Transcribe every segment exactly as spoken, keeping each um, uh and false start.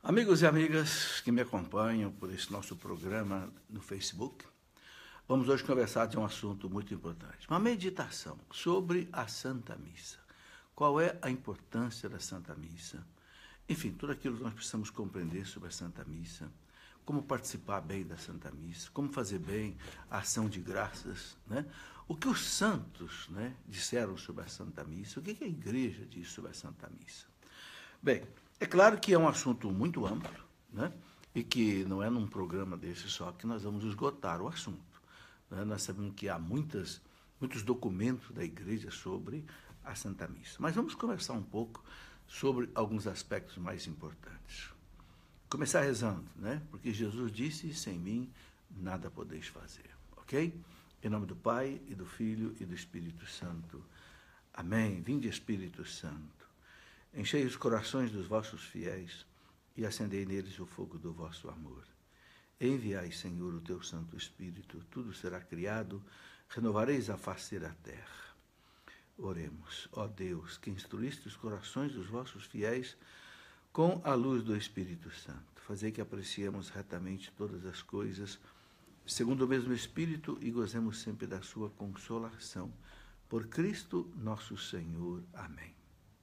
Amigos e amigas que me acompanham por esse nosso programa no Facebook, vamos hoje conversar de um assunto muito importante, uma meditação sobre a Santa Missa. Qual é a importância da Santa Missa? Enfim, tudo aquilo que nós precisamos compreender sobre a Santa Missa, como participar bem da Santa Missa, como fazer bem a ação de graças, né? O que os santos, né, disseram sobre a Santa Missa, o que a Igreja diz sobre a Santa Missa. Bem, é claro que é um assunto muito amplo, né? E que não é num programa desse só que nós vamos esgotar o assunto, né? Nós sabemos que há muitas, muitos documentos da Igreja sobre a Santa Missa. Mas vamos conversar um pouco sobre alguns aspectos mais importantes. Começar rezando, né? Porque Jesus disse, sem mim nada podeis fazer, ok? Em nome do Pai, e do Filho, e do Espírito Santo. Amém. Vinde, Espírito Santo. Enchei os corações dos vossos fiéis e acendei neles o fogo do vosso amor. Enviai, Senhor, o teu Santo Espírito, tudo será criado, renovareis a face da terra. Oremos. Ó Deus, que instruíste os corações dos vossos fiéis com a luz do Espírito Santo, fazei que apreciemos retamente todas as coisas, segundo o mesmo Espírito, e gozemos sempre da sua consolação. Por Cristo nosso Senhor. Amém.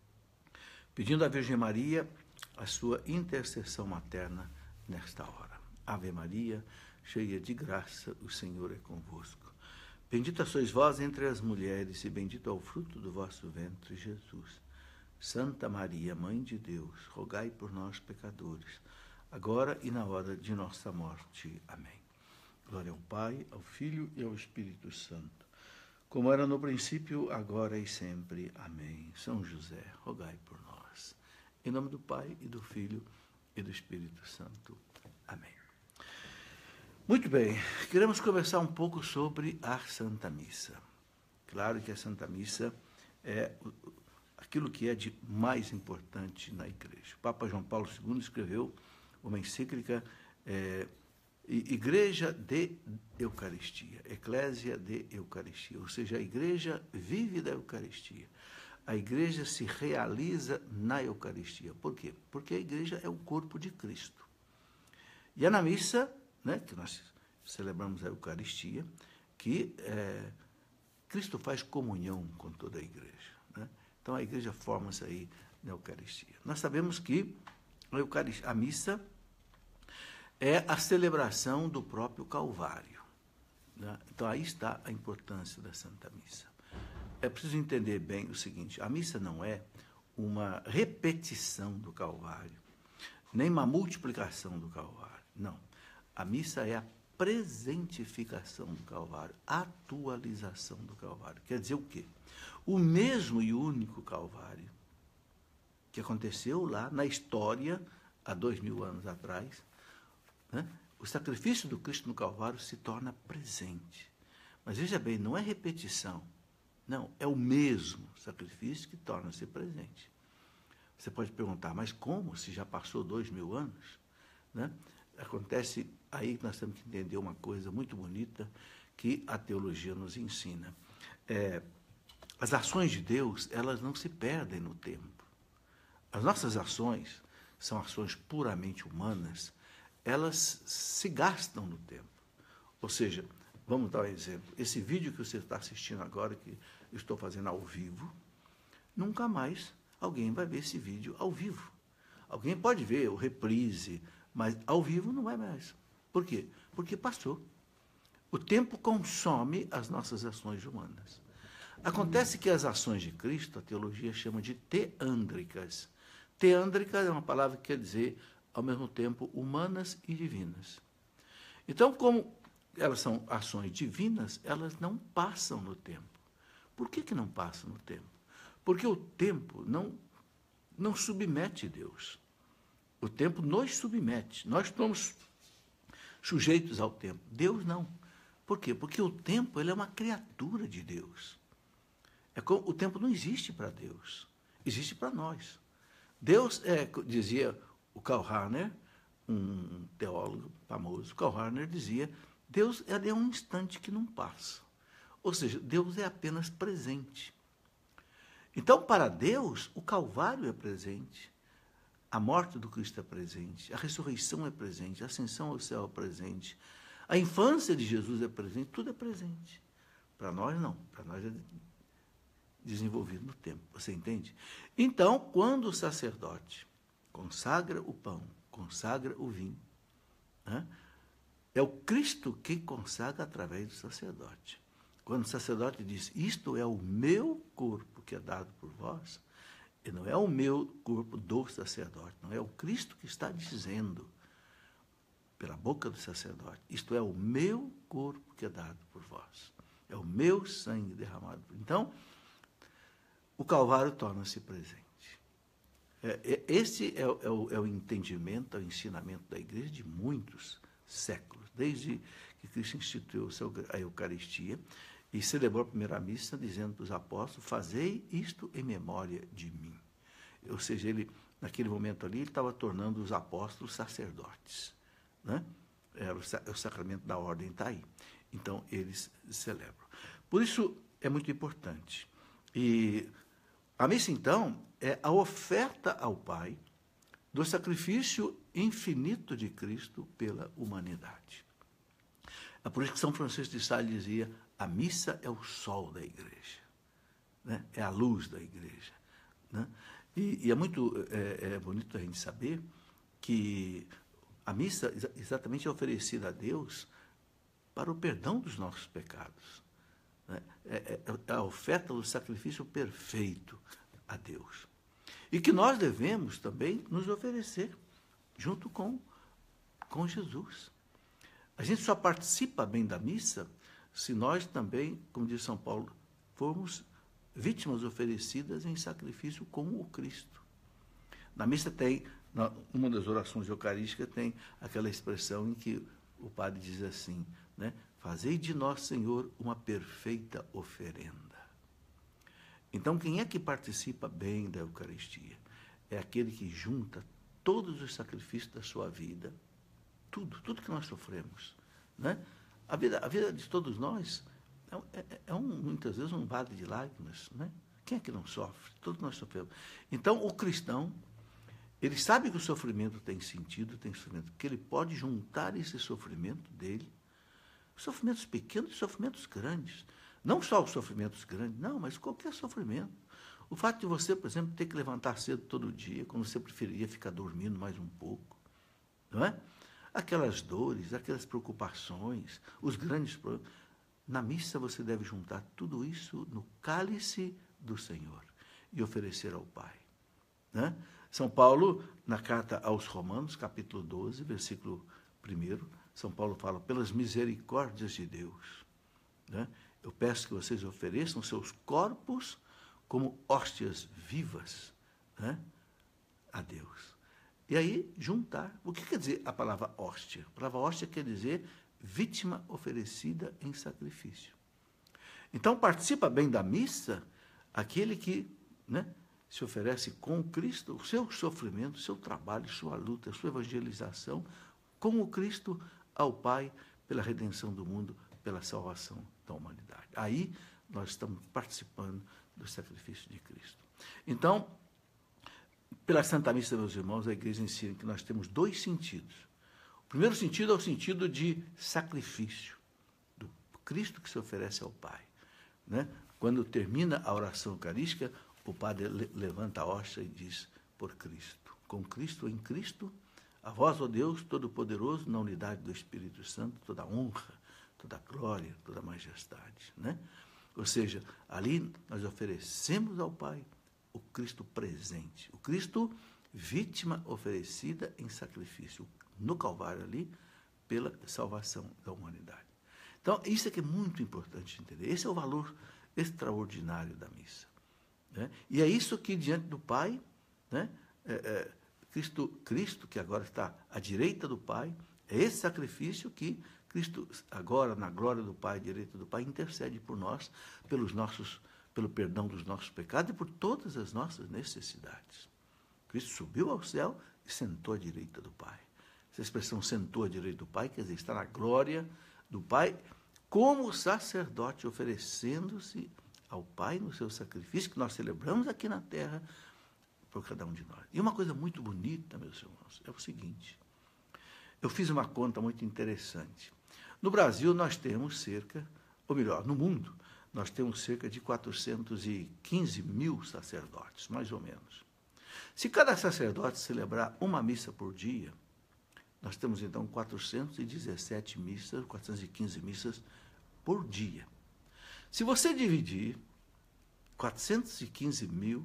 Pedindo à Virgem Maria a sua intercessão materna nesta hora. Ave Maria, cheia de graça, o Senhor é convosco. Bendita sois vós entre as mulheres, e bendito é o fruto do vosso ventre, Jesus. Santa Maria, Mãe de Deus, rogai por nós, pecadores, agora e na hora de nossa morte. Amém. Glória ao Pai, ao Filho e ao Espírito Santo, como era no princípio, agora e sempre. Amém. São José, rogai por nós. Em nome do Pai, e do Filho, e do Espírito Santo. Amém. Muito bem, queremos conversar um pouco sobre a Santa Missa. Claro que a Santa Missa é aquilo que é de mais importante na Igreja. O Papa João Paulo segundo escreveu uma encíclica, é, Igreja de Eucaristia, Eclésia de Eucaristia, ou seja, a Igreja vive da Eucaristia. A Igreja se realiza na Eucaristia. Por quê? Porque a Igreja é o corpo de Cristo. E é na missa, né, que nós celebramos a Eucaristia, que é, Cristo faz comunhão com toda a Igreja, né? Então a Igreja forma-se aí na Eucaristia. Nós sabemos que a, Eucaristia, a missa é a celebração do próprio Calvário, né? Então aí está a importância da Santa Missa. É preciso entender bem o seguinte, a missa não é uma repetição do Calvário, nem uma multiplicação do Calvário, não. A missa é a presentificação do Calvário, a atualização do Calvário. Quer dizer o quê? O mesmo e único Calvário que aconteceu lá na história, há dois mil anos atrás, né? O sacrifício do Cristo no Calvário se torna presente. Mas veja bem, não é repetição. Não, é o mesmo sacrifício que torna-se presente. Você pode perguntar, mas como, se já passou dois mil anos? Né? Acontece aí que nós temos que entender uma coisa muito bonita que a teologia nos ensina. É, as ações de Deus, elas não se perdem no tempo. As nossas ações são ações puramente humanas, elas se gastam no tempo. Ou seja, vamos dar um exemplo. Esse vídeo que você está assistindo agora, que eu estou fazendo ao vivo, nunca mais alguém vai ver esse vídeo ao vivo. Alguém pode ver o reprise, mas ao vivo não vai mais. Por quê? Porque passou. O tempo consome as nossas ações humanas. Acontece que as ações de Cristo, a teologia chama de teândricas. Teândrica é uma palavra que quer dizer, ao mesmo tempo, humanas e divinas. Então, como elas são ações divinas, elas não passam no tempo. Por que que não passam no tempo? Porque o tempo não, não submete Deus. O tempo nos submete. Nós estamos sujeitos ao tempo. Deus não. Por quê? Porque o tempo ele é uma criatura de Deus. É como, o tempo não existe para Deus. Existe para nós. Deus, é, dizia o Karl Rahner, um teólogo famoso, Karl Rahner dizia, Deus é um instante que não passa. Ou seja, Deus é apenas presente. Então, para Deus, o Calvário é presente. A A morte do Cristo é presente, a ressurreição é presente, a ascensão ao céu é presente, a infância de Jesus é presente, tudo é presente. Para nós, não. Para nós é desenvolvido no tempo. Você entende? Então, quando o sacerdote consagra o pão, consagra o vinho, né, é o Cristo que consagra através do sacerdote. Quando o sacerdote diz, isto é o meu corpo que é dado por vós, e não é o meu corpo do sacerdote, não é o Cristo que está dizendo pela boca do sacerdote, isto é o meu corpo que é dado por vós, é o meu sangue derramado. Então, o Calvário torna-se presente. É, é, esse é, é, o, é o entendimento, é o ensinamento da igreja de muitos séculos, desde que Cristo instituiu a Eucaristia e celebrou a primeira missa, dizendo para os apóstolos, fazei isto em memória de mim. Ou seja, ele, naquele momento ali, ele estava tornando os apóstolos sacerdotes. Né? Era o, o sacramento da ordem está aí. Então, eles celebram. Por isso, é muito importante. E a missa, então, é a oferta ao Pai do sacrifício infinito de Cristo pela humanidade. É por isso que São Francisco de Sales dizia, a missa é o sol da igreja, né? É a luz da igreja. Né? E, e é muito é, é bonito a gente saber que a missa exatamente é oferecida a Deus para o perdão dos nossos pecados. Né? É, é a oferta do sacrifício perfeito a Deus. E que nós devemos também nos oferecer junto com, com Jesus. A gente só participa bem da missa se nós também, como diz São Paulo, formos vítimas oferecidas em sacrifício como o Cristo. Na missa tem, uma das orações eucarísticas tem aquela expressão em que o padre diz assim, né? Fazei de nós, Senhor, uma perfeita oferenda. Então, quem é que participa bem da Eucaristia? É aquele que junta todos os sacrifícios da sua vida, tudo, tudo que nós sofremos, né? A vida, a vida de todos nós é, é, é um, muitas vezes um vale de lágrimas, né? Quem é que não sofre? Todos nós sofremos. Então, o cristão, ele sabe que o sofrimento tem sentido, tem sofrimento, porque ele pode juntar esse sofrimento dele, sofrimentos pequenos e sofrimentos grandes. Não só os sofrimentos grandes, não, mas qualquer sofrimento. O fato de você, por exemplo, ter que levantar cedo todo dia, quando você preferia ficar dormindo mais um pouco, não é? Aquelas dores, aquelas preocupações, os grandes problemas. Na missa você deve juntar tudo isso no cálice do Senhor e oferecer ao Pai. Né? São Paulo, na carta aos Romanos, capítulo doze, versículo primeiro, São Paulo fala, pelas misericórdias de Deus, né? Eu peço que vocês ofereçam seus corpos como hóstias vivas, né, a Deus. E aí, juntar. O que quer dizer a palavra hóstia? A palavra hóstia quer dizer vítima oferecida em sacrifício. Então, participa bem da missa aquele que, né, se oferece com Cristo, o seu sofrimento, o seu trabalho, sua luta, sua evangelização, com o Cristo ao Pai, pela redenção do mundo, pela salvação da humanidade. Aí nós estamos participando do sacrifício de Cristo. Então, pela Santa Missa, meus irmãos, a igreja ensina que nós temos dois sentidos. O primeiro sentido é o sentido de sacrifício, do Cristo que se oferece ao Pai. Né? Quando termina a oração eucarística, o padre levanta a hóstia e diz, por Cristo, com Cristo, em Cristo, a vós, ó Deus, Todo-Poderoso, na unidade do Espírito Santo, toda honra, toda glória, toda majestade. Né? Ou seja, ali nós oferecemos ao Pai o Cristo presente, o Cristo vítima oferecida em sacrifício, no Calvário ali, pela salvação da humanidade. Então, isso é que é muito importante entender. Esse é o valor extraordinário da missa. Né? E é isso que, diante do Pai, né, é, é, Cristo, Cristo, que agora está à direita do Pai, é esse sacrifício que Cristo, agora, na glória do Pai, à direita do Pai, intercede por nós, pelos nossos, pelo perdão dos nossos pecados e por todas as nossas necessidades. Cristo subiu ao céu e sentou à direita do Pai. Essa expressão sentou à direita do Pai, quer dizer, está na glória do Pai, como sacerdote, oferecendo-se ao Pai no seu sacrifício, que nós celebramos aqui na terra, por cada um de nós. E uma coisa muito bonita, meus irmãos, é o seguinte. Eu fiz uma conta muito interessante. No Brasil, nós temos cerca, ou melhor, no mundo, nós temos cerca de quatrocentos e quinze mil sacerdotes, mais ou menos. Se cada sacerdote celebrar uma missa por dia, nós temos, então, quatrocentas e dezessete missas, quatrocentas e quinze missas por dia. Se você dividir quatrocentos e quinze mil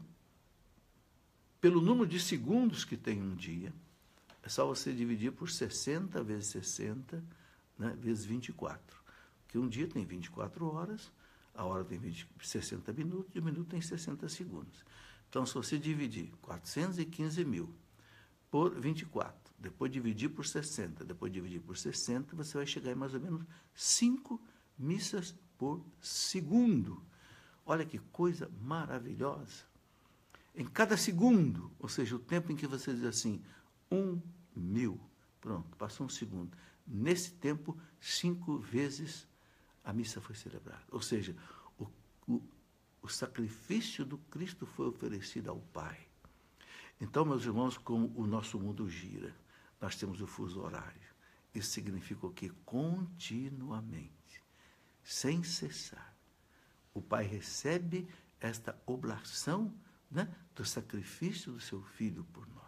pelo número de segundos que tem um dia, é só você dividir por sessenta vezes sessenta, né, vezes vinte e quatro. Porque um dia tem vinte e quatro horas, a hora tem vinte, sessenta minutos e o minuto tem sessenta segundos. Então, se você dividir quatrocentos e quinze mil por vinte e quatro, depois dividir por sessenta, depois dividir por sessenta, você vai chegar em mais ou menos cinco missas por segundo. Olha que coisa maravilhosa. Em cada segundo, ou seja, o tempo em que você diz assim, um mil, pronto, passou um segundo. Nesse tempo, cinco vezes a missa foi celebrada. Ou seja, o, o, o sacrifício do Cristo foi oferecido ao Pai. Então, meus irmãos, como o nosso mundo gira, nós temos o fuso horário. Isso significa o quê? Continuamente, sem cessar, o Pai recebe esta oblação, né, do sacrifício do seu Filho por nós.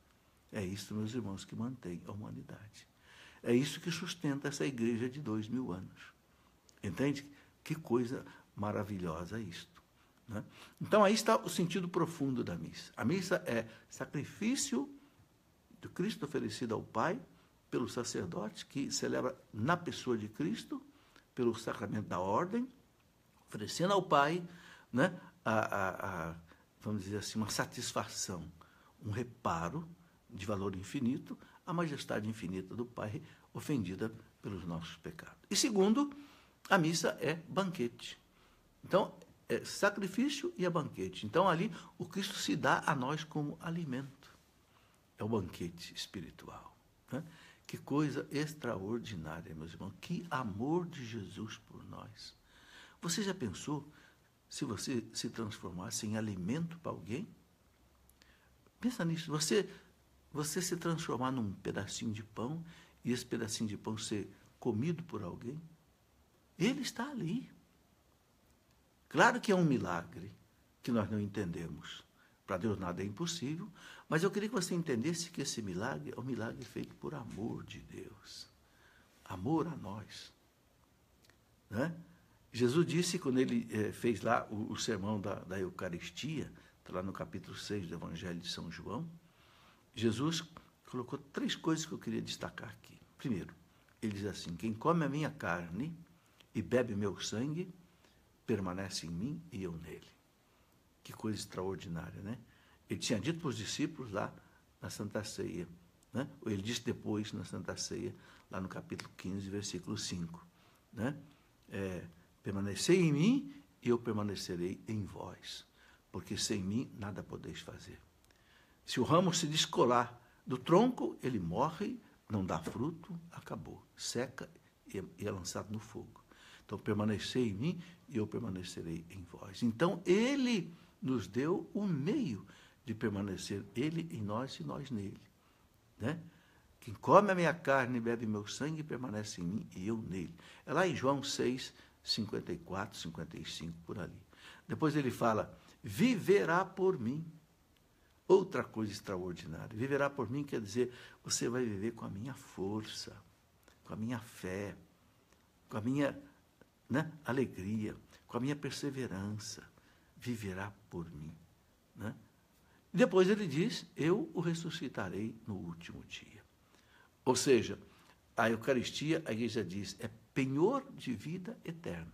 É isso, meus irmãos, que mantém a humanidade. É isso que sustenta essa igreja de dois mil anos. Entende? Que coisa maravilhosa isto, né? Então, aí está o sentido profundo da missa. A missa é sacrifício do Cristo oferecido ao Pai, pelo sacerdote, que celebra na pessoa de Cristo, pelo sacramento da ordem, oferecendo ao Pai, né, a, a, a, vamos dizer assim, uma satisfação, um reparo de valor infinito, a majestade infinita do Pai, ofendida pelos nossos pecados. E segundo, a missa é banquete. Então, é sacrifício e é banquete. Então, ali, o Cristo se dá a nós como alimento. É o banquete espiritual, né? Que coisa extraordinária, meus irmãos. Que amor de Jesus por nós. Você já pensou se você se transformasse em alimento para alguém? Pensa nisso. Você... Você se transformar num pedacinho de pão e esse pedacinho de pão ser comido por alguém, ele está ali. Claro que é um milagre que nós não entendemos. Para Deus nada é impossível, mas eu queria que você entendesse que esse milagre é um milagre feito por amor de Deus. Amor a nós. Né? Jesus disse, quando ele eh, fez lá o, o sermão da, da Eucaristia, está lá no capítulo seis do Evangelho de São João, Jesus colocou três coisas que eu queria destacar aqui. Primeiro, ele diz assim, quem come a minha carne e bebe meu sangue, permanece em mim e eu nele. Que coisa extraordinária, né? Ele tinha dito para os discípulos lá na Santa Ceia, né? Ou ele disse depois na Santa Ceia, lá no capítulo quinze, versículo cinco, né? É, permanecei em mim e eu permanecerei em vós, porque sem mim nada podeis fazer. Se o ramo se descolar do tronco, ele morre, não dá fruto, acabou. Seca e é lançado no fogo. Então, permanecei em mim e eu permanecerei em vós. Então, ele nos deu o meio de permanecer, ele em nós e nós nele. Né? Quem come a minha carne e bebe meu sangue permanece em mim e eu nele. É lá em João seis, cinquenta e quatro, cinquenta e cinco, por ali. Depois ele fala, viverá por mim. Outra coisa extraordinária. Viverá por mim quer dizer, você vai viver com a minha força, com a minha fé, com a minha, né, alegria, com a minha perseverança. Viverá por mim. Né? E depois ele diz, eu o ressuscitarei no último dia. Ou seja, a Eucaristia, a igreja diz, é penhor de vida eterna.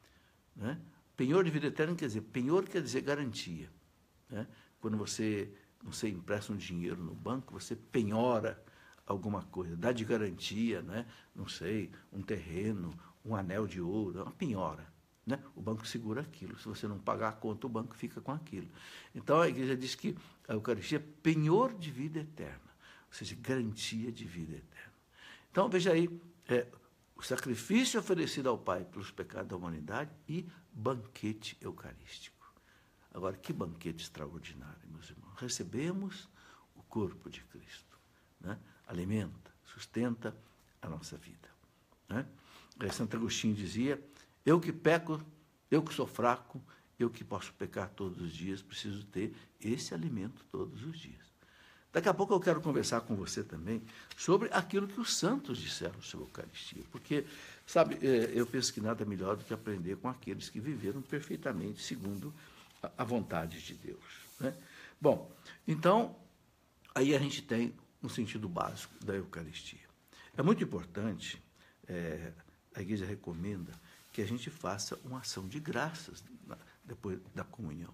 Né? Penhor de vida eterna quer dizer, penhor quer dizer garantia. Né? Quando você... você empresta um dinheiro no banco, você penhora alguma coisa, dá de garantia, né? Não sei, um terreno, um anel de ouro, uma penhora. Né? O banco segura aquilo. Se você não pagar a conta, o banco fica com aquilo. Então, a igreja diz que a Eucaristia é penhor de vida eterna, ou seja, garantia de vida eterna. Então, veja aí, é, o sacrifício oferecido ao Pai pelos pecados da humanidade e banquete eucarístico. Agora, que banquete extraordinário, meus irmãos. recebemos o corpo de Cristo, né? Alimenta, sustenta a nossa vida, né? Santo Agostinho dizia, eu que peco, eu que sou fraco, eu que posso pecar todos os dias, preciso ter esse alimento todos os dias. Daqui a pouco eu quero conversar com você também sobre aquilo que os santos disseram sobre a Eucaristia, porque, sabe, eu penso que nada melhor do que aprender com aqueles que viveram perfeitamente segundo a vontade de Deus, né? Bom, então, aí a gente tem um sentido básico da Eucaristia. É muito importante, é, a Igreja recomenda que a gente faça uma ação de graças depois da comunhão.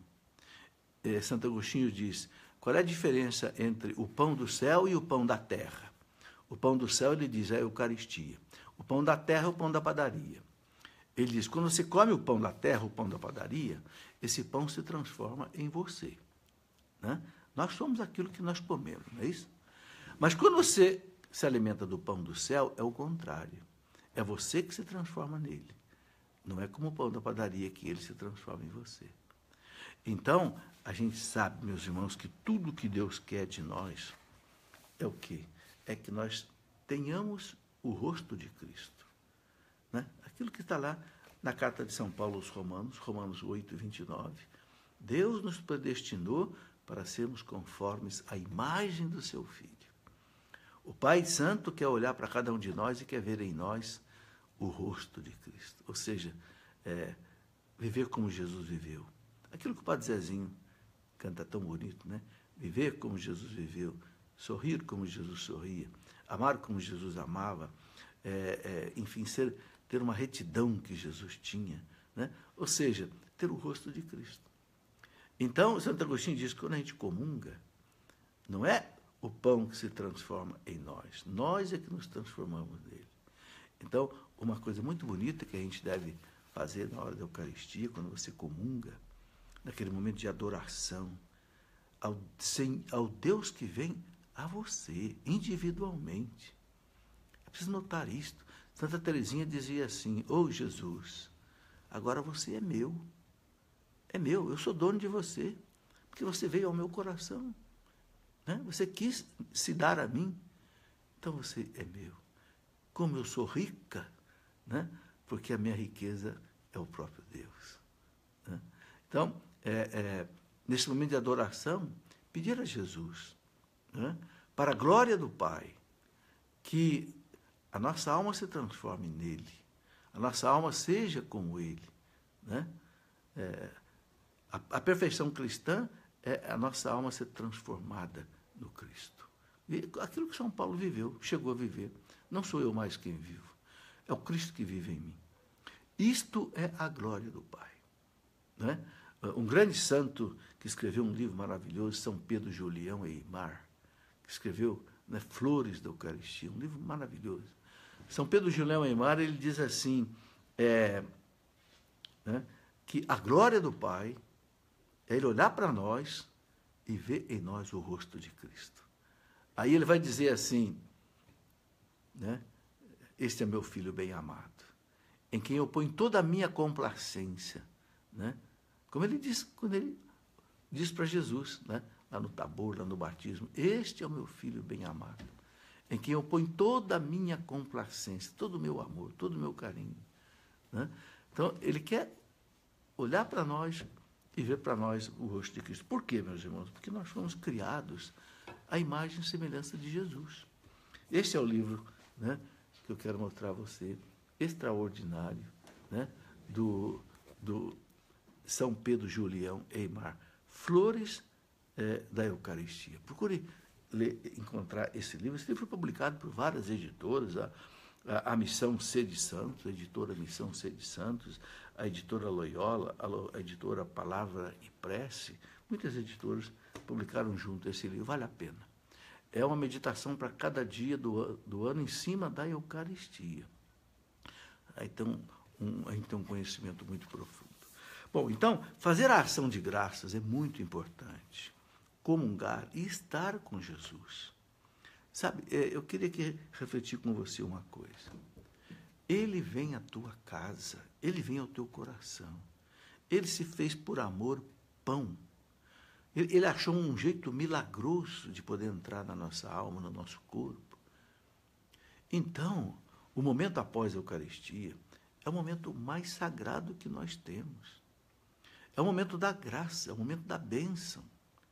É, Santo Agostinho diz, qual é a diferença entre o pão do céu e o pão da terra? O pão do céu, ele diz, é a Eucaristia. O pão da terra é o pão da padaria. Ele diz, quando você come o pão da terra, o pão da padaria, esse pão se transforma em você, né? Nós somos aquilo que nós comemos, não é isso? Mas quando você se alimenta do pão do céu, é o contrário. É você que se transforma nele. Não é como o pão da padaria que ele se transforma em você. Então, a gente sabe, meus irmãos, que tudo que Deus quer de nós é o quê? É que nós tenhamos o rosto de Cristo, né? Aquilo que está lá na carta de São Paulo aos Romanos, Romanos oito, vinte e nove. Deus nos predestinou para sermos conformes à imagem do seu Filho. O Pai Santo quer olhar para cada um de nós e quer ver em nós o rosto de Cristo. Ou seja, é, viver como Jesus viveu. Aquilo que o Padre Zezinho canta tão bonito, né? Viver como Jesus viveu, sorrir como Jesus sorria, amar como Jesus amava, é, é, enfim, ser, ter uma retidão que Jesus tinha, né? Ou seja, ter o rosto de Cristo. Então, Santo Agostinho diz que quando a gente comunga, não é o pão que se transforma em nós, nós é que nos transformamos nele. Então, uma coisa muito bonita que a gente deve fazer na hora da Eucaristia, quando você comunga, naquele momento de adoração, ao, sem, ao Deus que vem a você, individualmente. É preciso notar isto. Santa Teresinha dizia assim, ô oh, Jesus, agora você é meu. É meu, eu sou dono de você, porque você veio ao meu coração, né? Você quis se dar a mim, então você é meu. Como eu sou rica, né? Porque a minha riqueza é o próprio Deus, né? Então, é, é, nesse momento de adoração, pedir a Jesus, né? Para a glória do Pai, que a nossa alma se transforme nele, a nossa alma seja como ele, né? É, a, a perfeição cristã é a nossa alma ser transformada no Cristo. E aquilo que São Paulo viveu, chegou a viver. Não sou eu mais quem vivo, é o Cristo que vive em mim. Isto é a glória do Pai, né? Um grande santo que escreveu um livro maravilhoso, São Pedro Julião Eymar, que escreveu, né, Flores da Eucaristia, um livro maravilhoso. São Pedro Julião Eymar, ele diz assim, é, né, que a glória do Pai é ele olhar para nós e ver em nós o rosto de Cristo. Aí ele vai dizer assim, né, este é meu filho bem amado, em quem eu ponho toda a minha complacência, né? Como ele diz, quando ele diz para Jesus, né, lá no Tabor, lá no batismo, este é o meu filho bem amado, em quem eu ponho toda a minha complacência, todo o meu amor, todo o meu carinho, né? Então, ele quer olhar para nós e ver para nós o rosto de Cristo. Por quê, meus irmãos? Porque nós fomos criados à imagem e semelhança de Jesus. Este é o livro, né, que eu quero mostrar a você, extraordinário, né, do, do São Pedro Julião Eymar, Flores é, da Eucaristia. Procure ler, encontrar esse livro. Esse livro foi publicado por várias editoras, a, a, a Missão C de Santos, a editora Missão C de Santos, a editora Loyola, a, a editora Palavra e Prece. Muitas editoras publicaram junto esse livro, vale a pena. É uma meditação para cada dia do, do ano em cima da Eucaristia. Aí tem um, um, a gente tem um conhecimento muito profundo. Bom, então, fazer a ação de graças é muito importante. Comungar e estar com Jesus. Sabe, eu queria que refletir com você uma coisa. Ele vem à tua casa, ele vem ao teu coração. Ele se fez por amor pão. Ele, ele achou um jeito milagroso de poder entrar na nossa alma, no nosso corpo. Então, o momento após a Eucaristia é o momento mais sagrado que nós temos. É o momento da graça, é o momento da bênção.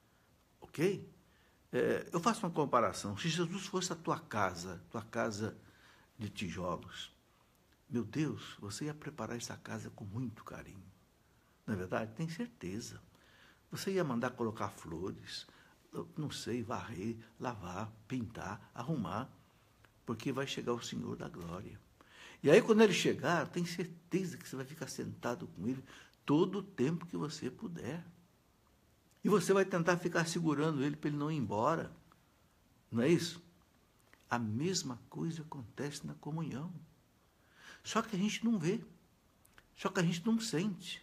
Ok? É, eu faço uma comparação. Se Jesus fosse a tua casa, tua casa de tijolos, meu Deus, você ia preparar essa casa com muito carinho. Não é verdade? Tem certeza. Você ia mandar colocar flores, não sei, varrer, lavar, pintar, arrumar, porque vai chegar o Senhor da glória. E aí, quando ele chegar, tem certeza que você vai ficar sentado com ele todo o tempo que você puder. E você vai tentar ficar segurando ele para ele não ir embora. Não é isso? A mesma coisa acontece na comunhão. Só que a gente não vê. Só que a gente não sente.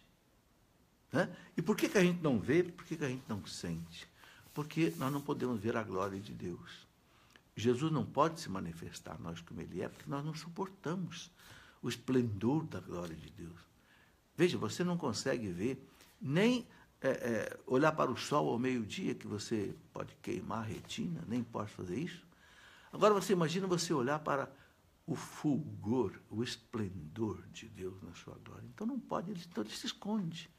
Né? E por que, que a gente não vê? Por que, que a gente não sente? Porque nós não podemos ver a glória de Deus. Jesus não pode se manifestar a nós como ele é, porque nós não suportamos o esplendor da glória de Deus. Veja, você não consegue ver, nem é, é, olhar para o sol ao meio-dia, que você pode queimar a retina, nem pode fazer isso. Agora você imagina você olhar para o fulgor, o esplendor de Deus na sua glória. Então não pode, ele, então ele se esconde.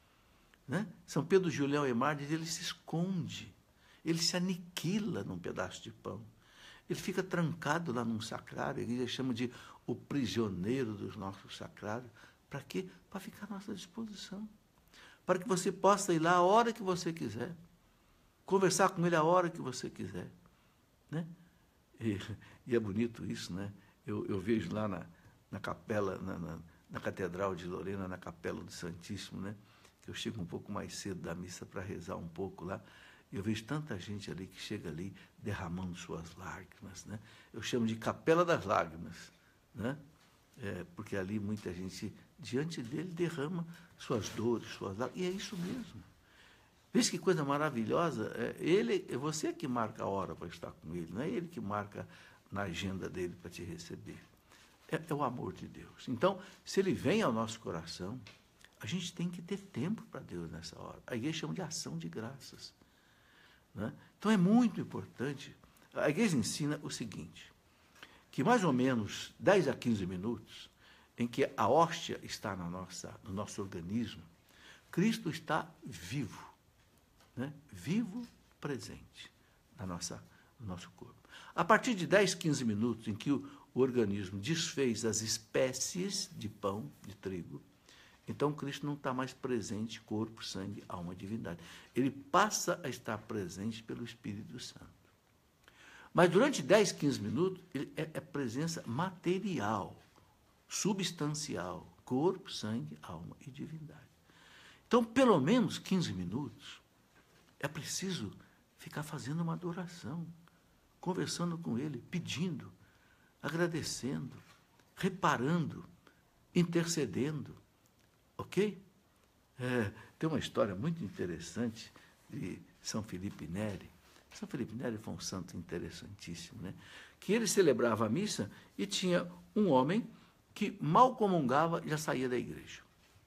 Né? São Pedro, Julião e Mar diz, ele se esconde, ele se aniquila num pedaço de pão. Ele fica trancado lá num sacrário, a igreja chama de o prisioneiro dos nossos sacrários. Para quê? Para ficar à nossa disposição. Para que você possa ir lá a hora que você quiser. Conversar com ele a hora que você quiser. Né? E, e é bonito isso, né? Eu, eu vejo lá na, na capela, na, na, na Catedral de Lorena, na Capela do Santíssimo, né? Que eu chego um pouco mais cedo da missa para rezar um pouco lá. Eu vejo tanta gente ali que chega ali derramando suas lágrimas, né? Eu chamo de Capela das Lágrimas, né? É, porque ali muita gente, diante dele, derrama suas dores, suas lágrimas, e é isso mesmo. Veja que coisa maravilhosa, é, ele, é você que marca a hora para estar com ele, não é ele que marca na agenda dele para te receber. É, é o amor de Deus. Então, se ele vem ao nosso coração, a gente tem que ter tempo para Deus nessa hora. A igreja chama de ação de graças. Né? Então é muito importante. A igreja ensina o seguinte, que mais ou menos dez a quinze minutos em que a hóstia está na nossa, no nosso organismo, Cristo está vivo, né? Vivo, presente na nossa, no nosso corpo. A partir de dez, quinze minutos em que o, o organismo desfez as espécies de pão, de trigo, então, Cristo não está mais presente, corpo, sangue, alma, divindade. Ele passa a estar presente pelo Espírito Santo. Mas durante dez, quinze minutos, ele é, é presença material, substancial, corpo, sangue, alma e divindade. Então, pelo menos quinze minutos, é preciso ficar fazendo uma adoração, conversando com ele, pedindo, agradecendo, reparando, intercedendo. Ok? É, tem uma história muito interessante de São Felipe Neri. São Felipe Neri foi um santo interessantíssimo, né? Que ele celebrava a missa e tinha um homem que mal comungava já saía da igreja.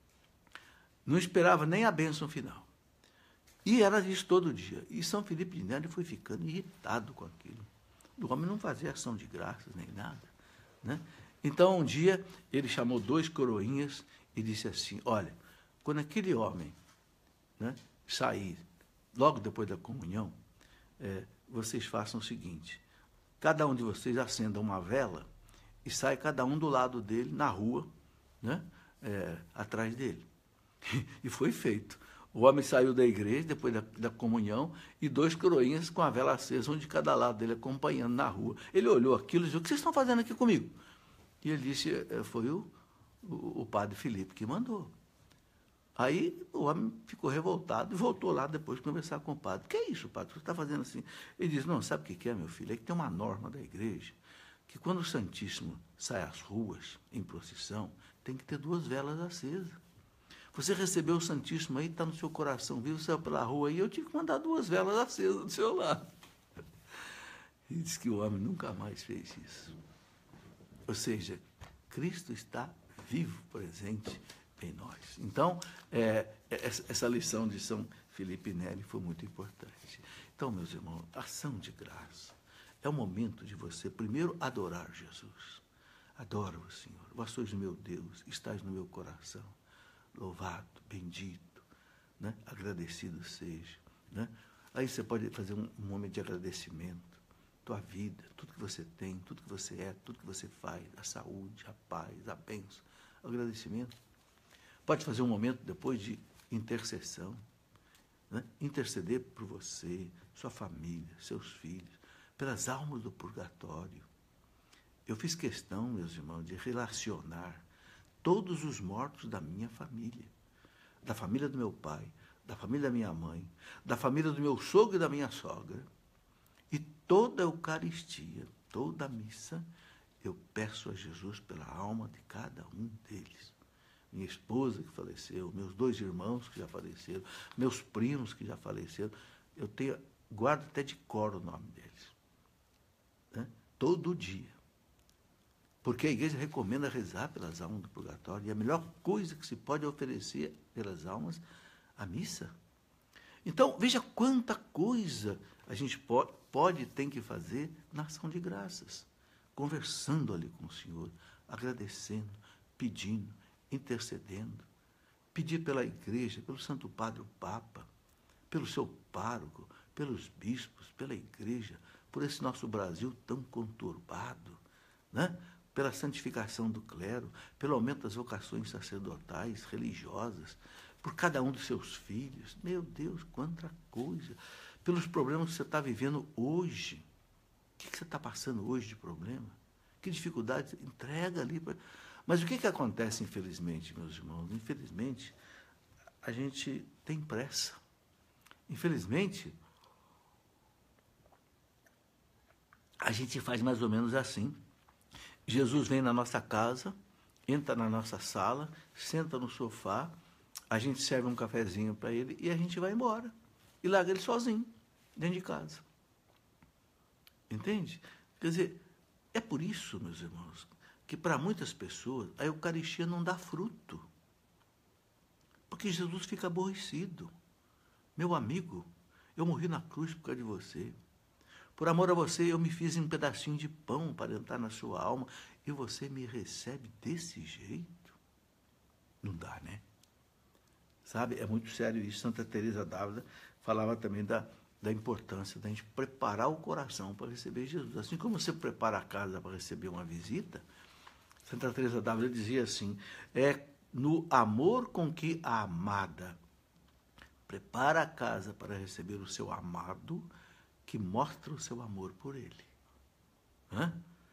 Não esperava nem a bênção final. E era isso todo dia. E São Felipe Neri foi ficando irritado com aquilo. O homem não fazia ação de graças nem nada, né? Então, um dia, ele chamou dois coroinhas e disse assim, olha, quando aquele homem, né, sair, logo depois da comunhão, é, vocês façam o seguinte, cada um de vocês acenda uma vela e sai cada um do lado dele, na rua, né, é, atrás dele. E foi feito. O homem saiu da igreja, depois da, da comunhão, e dois coroinhas com a vela acesa, um de cada lado dele, acompanhando na rua. Ele olhou aquilo e disse, o que vocês estão fazendo aqui comigo? E ele disse, foi o O, o padre Filipe que mandou. Aí o homem ficou revoltado e voltou lá depois conversar com o padre. O que é isso, padre? Você está fazendo assim? Ele disse, não, sabe o que é, meu filho? É que tem uma norma da igreja que quando o Santíssimo sai às ruas, em procissão, tem que ter duas velas acesas. Você recebeu o Santíssimo aí, está no seu coração vivo, saiu pela rua aí, eu tive que mandar duas velas acesas do seu lado. Ele disse que o homem nunca mais fez isso. Ou seja, Cristo está vivo, presente em nós. Então, é, essa lição de São Felipe Neri foi muito importante. Então, meus irmãos, ação de graça é o momento de você primeiro adorar Jesus. Adoro o Senhor. Vós sois o meu Deus, estás no meu coração. Louvado, bendito, né? Agradecido seja. Né? Aí você pode fazer um, um momento de agradecimento. Tua vida, tudo que você tem, tudo que você é, tudo que você faz, a saúde, a paz, a bênção, o agradecimento. Pode fazer um momento depois de intercessão, né? Interceder por você, sua família, seus filhos, pelas almas do purgatório. Eu fiz questão, meus irmãos, de relacionar todos os mortos da minha família, da família do meu pai, da família da minha mãe, da família do meu sogro e da minha sogra. E toda a Eucaristia, toda a missa, eu peço a Jesus pela alma de cada um deles. Minha esposa que faleceu, meus dois irmãos que já faleceram, meus primos que já faleceram, eu tenho, guardo até de cor o nome deles. Né? Todo dia. Porque a igreja recomenda rezar pelas almas do purgatório, e a melhor coisa que se pode oferecer pelas almas, a missa. Então, veja quanta coisa a gente pode, pode tem que fazer na ação de graças, conversando ali com o Senhor, agradecendo, pedindo, intercedendo, pedir pela igreja, pelo Santo Padre o Papa, pelo seu pároco, pelos bispos, pela igreja, por esse nosso Brasil tão conturbado, né? Pela santificação do clero, pelo aumento das vocações sacerdotais, religiosas, por cada um dos seus filhos. Meu Deus, quanta coisa! Pelos problemas que você está vivendo hoje. O que você está passando hoje de problema? Que dificuldade? Entrega ali. Pra... Mas o que, que acontece, infelizmente, meus irmãos? Infelizmente, a gente tem pressa. Infelizmente, a gente faz mais ou menos assim. Jesus vem na nossa casa, entra na nossa sala, senta no sofá, a gente serve um cafezinho para ele e a gente vai embora. E larga ele sozinho, dentro de casa. Entende? Quer dizer, é por isso, meus irmãos, que para muitas pessoas a Eucaristia não dá fruto. Porque Jesus fica aborrecido. Meu amigo, eu morri na cruz por causa de você. Por amor a você, eu me fiz um pedacinho de pão para entrar na sua alma e você me recebe desse jeito? Não dá, né? Sabe, é muito sério isso. Santa Teresa d'Ávila falava também da, da importância da gente preparar o coração para receber Jesus. Assim como você prepara a casa para receber uma visita, Santa Teresa d'Ávila dizia assim, é no amor com que a amada prepara a casa para receber o seu amado, que mostra o seu amor por ele. Hã?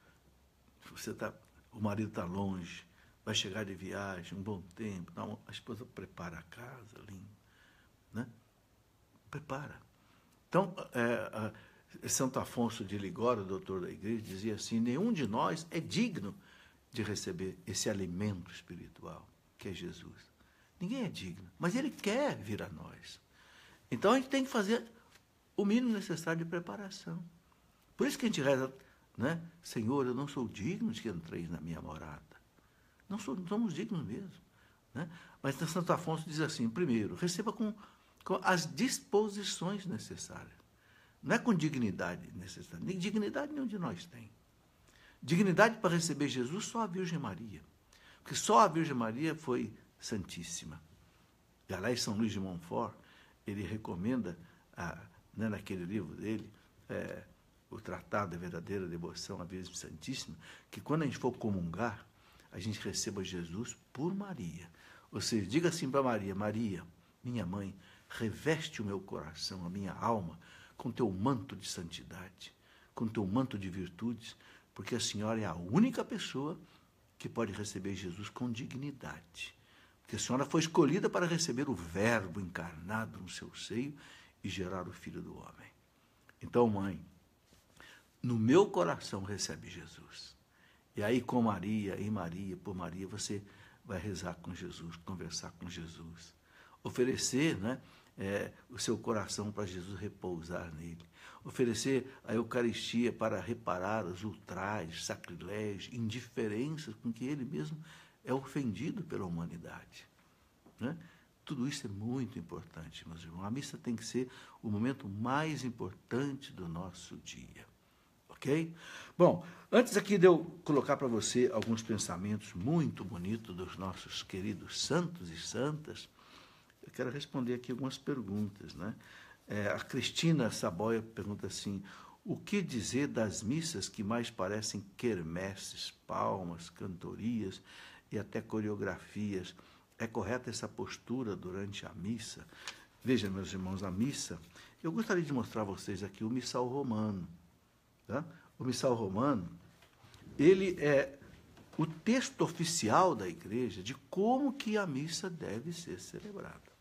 Você tá, o marido está longe, vai chegar de viagem, um bom tempo, então a esposa prepara a casa, limpa. Né? Prepara. Então, é, é, Santo Afonso de Ligório, doutor da igreja, dizia assim, nenhum de nós é digno de receber esse alimento espiritual, que é Jesus. Ninguém é digno, mas ele quer vir a nós. Então, a gente tem que fazer o mínimo necessário de preparação. Por isso que a gente reza, né? Senhor, eu não sou digno de que entreis na minha morada. Não, sou, não somos dignos mesmo. Né? Mas Santo Afonso diz assim, primeiro, receba com, com as disposições necessárias. Não é com dignidade necessária. Nem dignidade nenhum de nós tem. Dignidade para receber Jesus só a Virgem Maria. Porque só a Virgem Maria foi santíssima. E aliás, São Luís de Montfort, ele recomenda a Né, naquele livro dele, é, o Tratado da Verdadeira Devoção à Virgem Santíssima, que quando a gente for comungar, a gente receba Jesus por Maria. Ou seja, diga assim para Maria, Maria, minha mãe, reveste o meu coração, a minha alma, com teu manto de santidade, com teu manto de virtudes, porque a senhora é a única pessoa que pode receber Jesus com dignidade. Porque a senhora foi escolhida para receber o Verbo encarnado no seu seio e gerar o Filho do homem. Então, mãe, no meu coração recebe Jesus. E aí, com Maria, em Maria, por Maria, você vai rezar com Jesus, conversar com Jesus, oferecer, né, é, o seu coração para Jesus repousar nele, oferecer a Eucaristia para reparar os ultrajes, sacrilégios, indiferenças com que ele mesmo é ofendido pela humanidade. né? Tudo isso é muito importante, meus irmãos. A missa tem que ser o momento mais importante do nosso dia. Ok? Bom, antes aqui de eu colocar para você alguns pensamentos muito bonitos dos nossos queridos santos e santas, eu quero responder aqui algumas perguntas, né? É, a Cristina Saboia pergunta assim: o que dizer das missas que mais parecem quermesses, palmas, cantorias e até coreografias? É correta essa postura durante a missa? Veja, meus irmãos, a missa, eu gostaria de mostrar a vocês aqui o missal romano. Tá? O missal romano, ele é o texto oficial da igreja de como que a missa deve ser celebrada.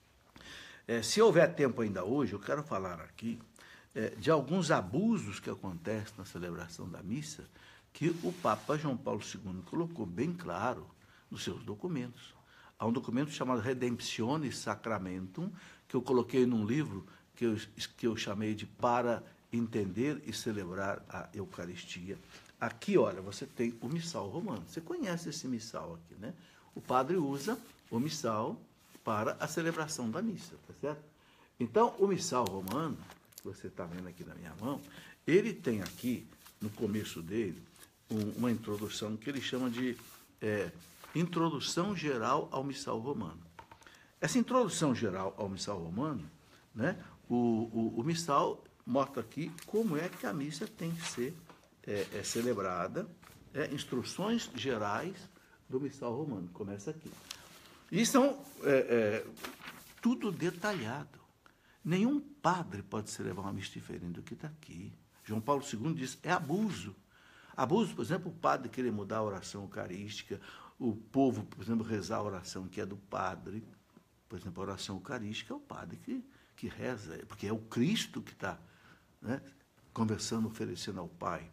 É, se houver tempo ainda hoje, eu quero falar aqui é, de alguns abusos que acontecem na celebração da missa, que o Papa João Paulo segundo colocou bem claro nos seus documentos. Há um documento chamado Redemptionis Sacramentum, que eu coloquei num livro que eu, que eu chamei de Para Entender e Celebrar a Eucaristia. Aqui, olha, você tem o missal romano. Você conhece esse missal aqui, né? O padre usa o missal para a celebração da missa, tá certo? Então, o missal romano, que você está vendo aqui na minha mão, ele tem aqui, no começo dele, um, uma introdução que ele chama de é, Introdução Geral ao Missal Romano. Essa introdução geral ao Missal Romano, né, o, o, o missal mostra aqui como é que a missa tem que ser é, é, celebrada, é, instruções gerais do Missal Romano, começa aqui. E são é, é, tudo detalhado. Nenhum padre pode celebrar uma missa diferente do que está aqui. João Paulo segundo diz, é abuso. Abuso, por exemplo, o padre querer mudar a oração eucarística, o povo, por exemplo, rezar a oração que é do padre. Por exemplo, a oração eucarística é o padre que, que reza, porque é o Cristo que está, né, conversando, oferecendo ao Pai.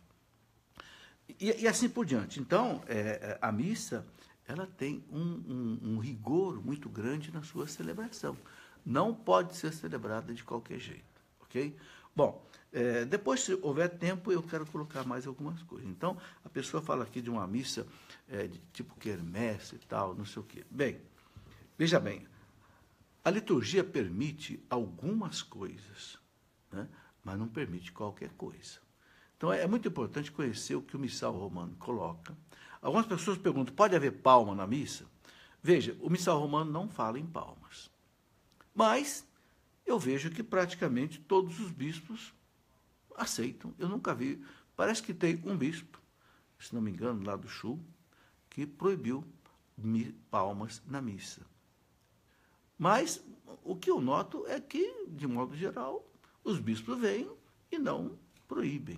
E, e assim por diante. Então, é, a missa, ela tem um, um, um rigor muito grande na sua celebração. Não pode ser celebrada de qualquer jeito, ok? Bom, é, depois, se houver tempo, eu quero colocar mais algumas coisas. Então, a pessoa fala aqui de uma missa é, de tipo quermesse e tal, não sei o quê. Bem, veja bem, a liturgia permite algumas coisas, né, mas não permite qualquer coisa. Então, é muito importante conhecer o que o missal romano coloca. Algumas pessoas perguntam, pode haver palma na missa? Veja, o missal romano não fala em palmas. Mas eu vejo que praticamente todos os bispos aceitam. Eu nunca vi, parece que tem um bispo, se não me engano, lá do Sul, que proibiu palmas na missa. Mas o que eu noto é que, de modo geral, os bispos vêm e não proíbem.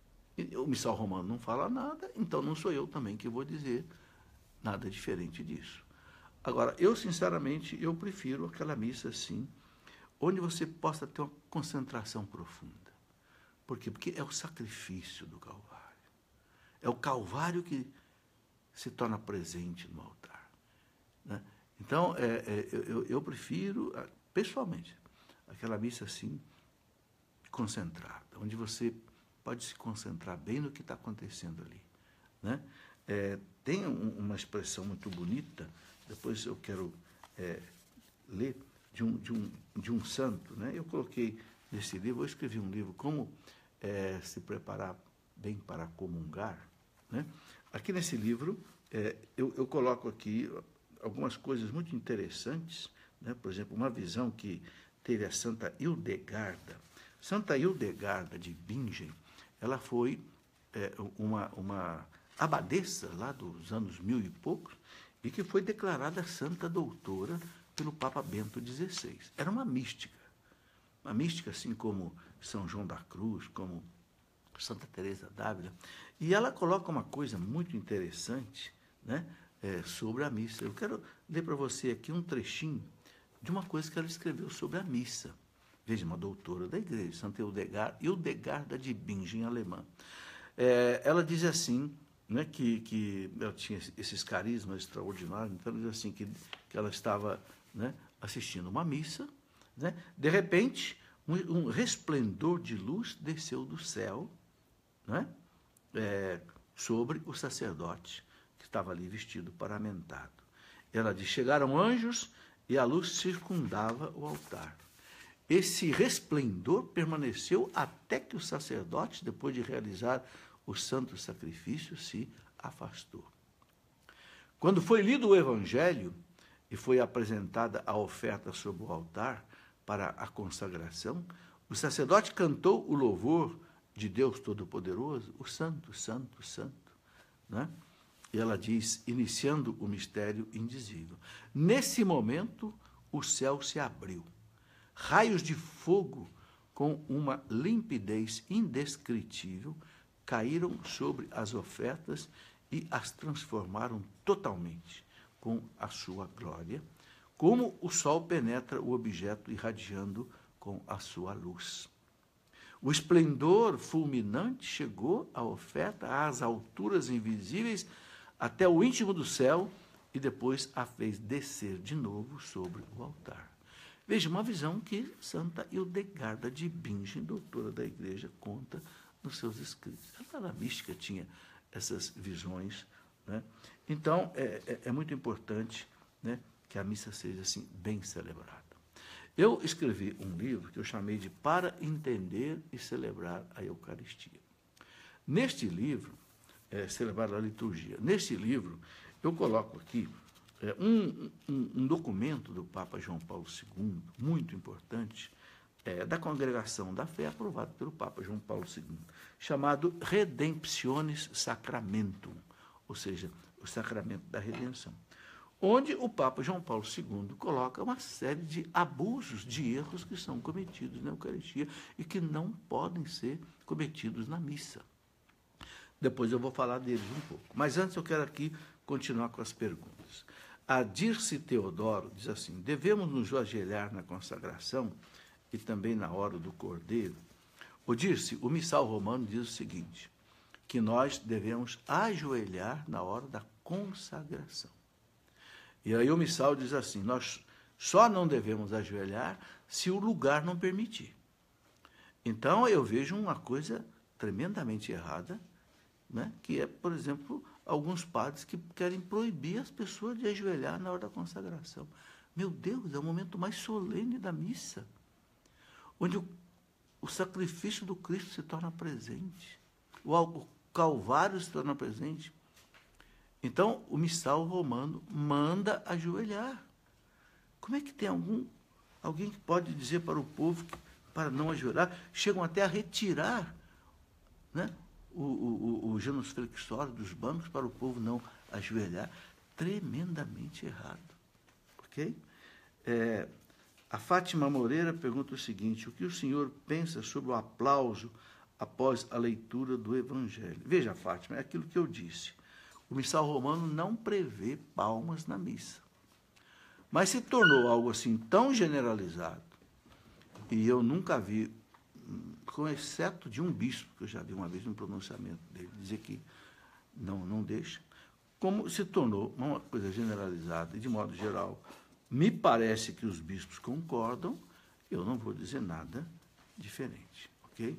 O missal romano não fala nada, então não sou eu também que vou dizer nada diferente disso. Agora, eu, sinceramente, eu prefiro aquela missa assim, onde você possa ter uma concentração profunda. Por quê? Porque é o sacrifício do Calvário. É o Calvário que se torna presente no altar, né? Então, é, é, eu, eu prefiro, pessoalmente, aquela missa assim, concentrada, onde você pode se concentrar bem no que está acontecendo ali, né? É, tem um, uma expressão muito bonita, depois eu quero é, ler, de um, de, um, de um santo, né? Eu coloquei nesse livro, eu escrevi um livro, Como é, se preparar bem para comungar, né? Aqui nesse livro, é, eu, eu coloco aqui algumas coisas muito interessantes, né? Por exemplo, uma visão que teve a Santa Hildegarda. Santa Hildegarda de Bingen, ela foi é, uma, uma abadesa lá dos anos mil e poucos, e que foi declarada santa doutora pelo Papa Bento dezesseis. Era uma mística, uma mística assim como São João da Cruz, como Santa Teresa d'Ávila, e ela coloca uma coisa muito interessante, né, é, sobre a missa. Eu quero ler para você aqui um trechinho de uma coisa que ela escreveu sobre a missa. Veja, uma doutora da igreja, Santa Hildegarda, Hildegarda de Bingen, alemã. É, ela diz assim, né, que, que ela tinha esses carismas extraordinários, então ela diz assim, que, que ela estava, né, assistindo uma missa, né, de repente, um, um resplendor de luz desceu do céu, né, é, sobre o sacerdote, que estava ali vestido paramentado. Ela diz, chegaram anjos e a luz circundava o altar. Esse resplendor permaneceu até que o sacerdote, depois de realizar o santo sacrifício, se afastou. Quando foi lido o Evangelho e foi apresentada a oferta sobre o altar para a consagração, o sacerdote cantou o louvor de Deus Todo-Poderoso, o Santo, Santo, Santo, né? E ela diz, iniciando o mistério indizível. Nesse momento, o céu se abriu. Raios de fogo com uma limpidez indescritível caíram sobre as ofertas e as transformaram totalmente com a sua glória, como o sol penetra o objeto irradiando com a sua luz. O esplendor fulminante chegou à oferta às alturas invisíveis até o íntimo do céu e depois a fez descer de novo sobre o altar. Veja, uma visão que Santa Hildegarda de Bingen, doutora da Igreja, conta nos seus escritos. Ela na mística tinha essas visões, né? Então, é, é, é muito importante, né, que a missa seja assim, bem celebrada. Eu escrevi um livro que eu chamei de Para Entender e Celebrar a Eucaristia. Neste livro, é, celebrar a liturgia, neste livro, eu coloco aqui é, um, um, um documento do Papa João Paulo segundo, muito importante, é, da Congregação da Fé, aprovado pelo Papa João Paulo segundo, chamado Redemptionis Sacramentum, ou seja, o sacramento da redenção, onde o Papa João Paulo segundo coloca uma série de abusos, de erros que são cometidos na Eucaristia e que não podem ser cometidos na missa. Depois eu vou falar deles um pouco. Mas antes eu quero aqui continuar com as perguntas. A Dirce Teodoro diz assim, devemos nos ajoelhar na consagração e também na hora do Cordeiro? O Dirce, o missal romano diz o seguinte, que nós devemos ajoelhar na hora da consagração. E aí o missal diz assim, nós só não devemos ajoelhar se o lugar não permitir. Então, eu vejo uma coisa tremendamente errada, né, que é, por exemplo, alguns padres que querem proibir as pessoas de ajoelhar na hora da consagração. Meu Deus, é o momento mais solene da missa, onde o, o sacrifício do Cristo se torna presente, o, o Calvário se torna presente. Então, o missal romano manda ajoelhar. Como é que tem algum, alguém que pode dizer para o povo que, para não ajoelhar? Chegam até a retirar, né, o, o, o Janus Flexório dos bancos para o povo não ajoelhar. Tremendamente errado. Ok? É, a Fátima Moreira pergunta o seguinte, o que o senhor pensa sobre o aplauso após a leitura do Evangelho? Veja, Fátima, é aquilo que eu disse. O missal romano não prevê palmas na missa. Mas se tornou algo assim tão generalizado, e eu nunca vi, com exceto de um bispo, que eu já vi uma vez no pronunciamento dele, dizer que não, não deixa, como se tornou uma coisa generalizada, e de modo geral, me parece que os bispos concordam, eu não vou dizer nada diferente, ok?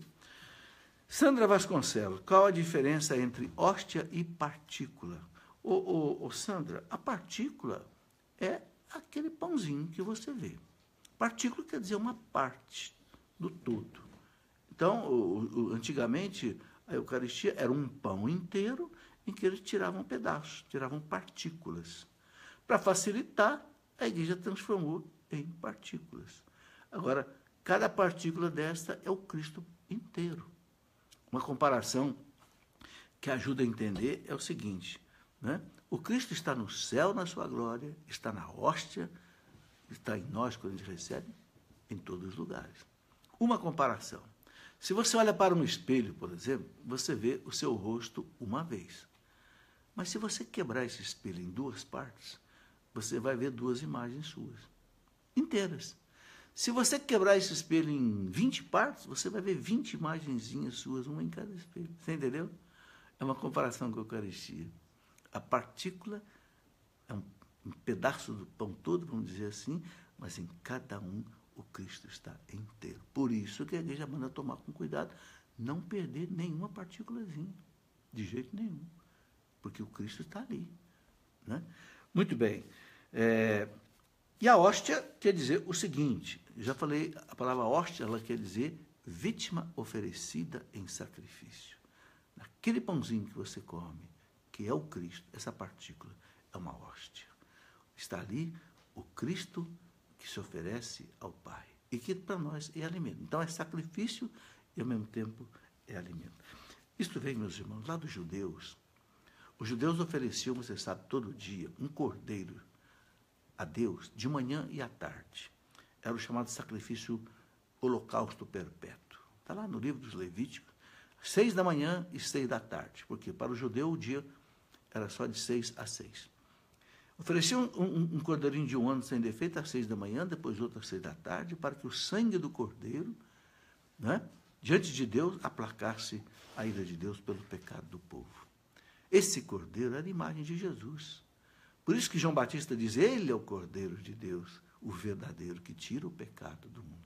Sandra Vasconcelos, qual a diferença entre hóstia e partícula? Ô, ô, ô, Sandra, a partícula é aquele pãozinho que você vê. Partícula quer dizer uma parte do todo. Então, o, o, antigamente, a Eucaristia era um pão inteiro em que eles tiravam pedaços, tiravam partículas. Para facilitar, a igreja transformou em partículas. Agora, cada partícula desta é o Cristo inteiro. Uma comparação que ajuda a entender é o seguinte, né? O Cristo está no céu na sua glória, está na hóstia, está em nós quando a gente recebe, em todos os lugares. Uma comparação. Se você olha para um espelho, por exemplo, você vê o seu rosto uma vez. Mas se você quebrar esse espelho em duas partes, você vai ver duas imagens suas, inteiras. Se você quebrar esse espelho em vinte partes, você vai ver vinte imagenzinhas suas, uma em cada espelho. Você entendeu? É uma comparação com a Eucaristia. A partícula é um, um pedaço do pão todo, vamos dizer assim, mas em cada um o Cristo está inteiro. Por isso que a igreja manda tomar com cuidado, não perder nenhuma partículazinha, de jeito nenhum, porque o Cristo está ali, né? Muito bem. É, E a hóstia quer dizer o seguinte, já falei, a palavra hóstia, ela quer dizer vítima oferecida em sacrifício. Aquele pãozinho que você come, que é o Cristo, essa partícula, é uma hóstia. Está ali o Cristo que se oferece ao Pai e que para nós é alimento. Então é sacrifício e ao mesmo tempo é alimento. Isto vem, meus irmãos, lá dos judeus. Os judeus ofereciam, você sabe, todo dia um cordeiro a Deus, de manhã e à tarde. Era o chamado sacrifício holocausto perpétuo. Está lá no livro dos Levíticos, seis da manhã e seis da tarde, porque para o judeu o dia era só de seis a seis. Ofereciam um, um, um cordeirinho de um ano sem defeito às seis da manhã, depois outro às seis da tarde, para que o sangue do cordeiro, né, diante de Deus, aplacasse a ira de Deus pelo pecado do povo. Esse cordeiro era a imagem de Jesus. Por isso que João Batista diz, ele é o cordeiro de Deus, o verdadeiro, que tira o pecado do mundo.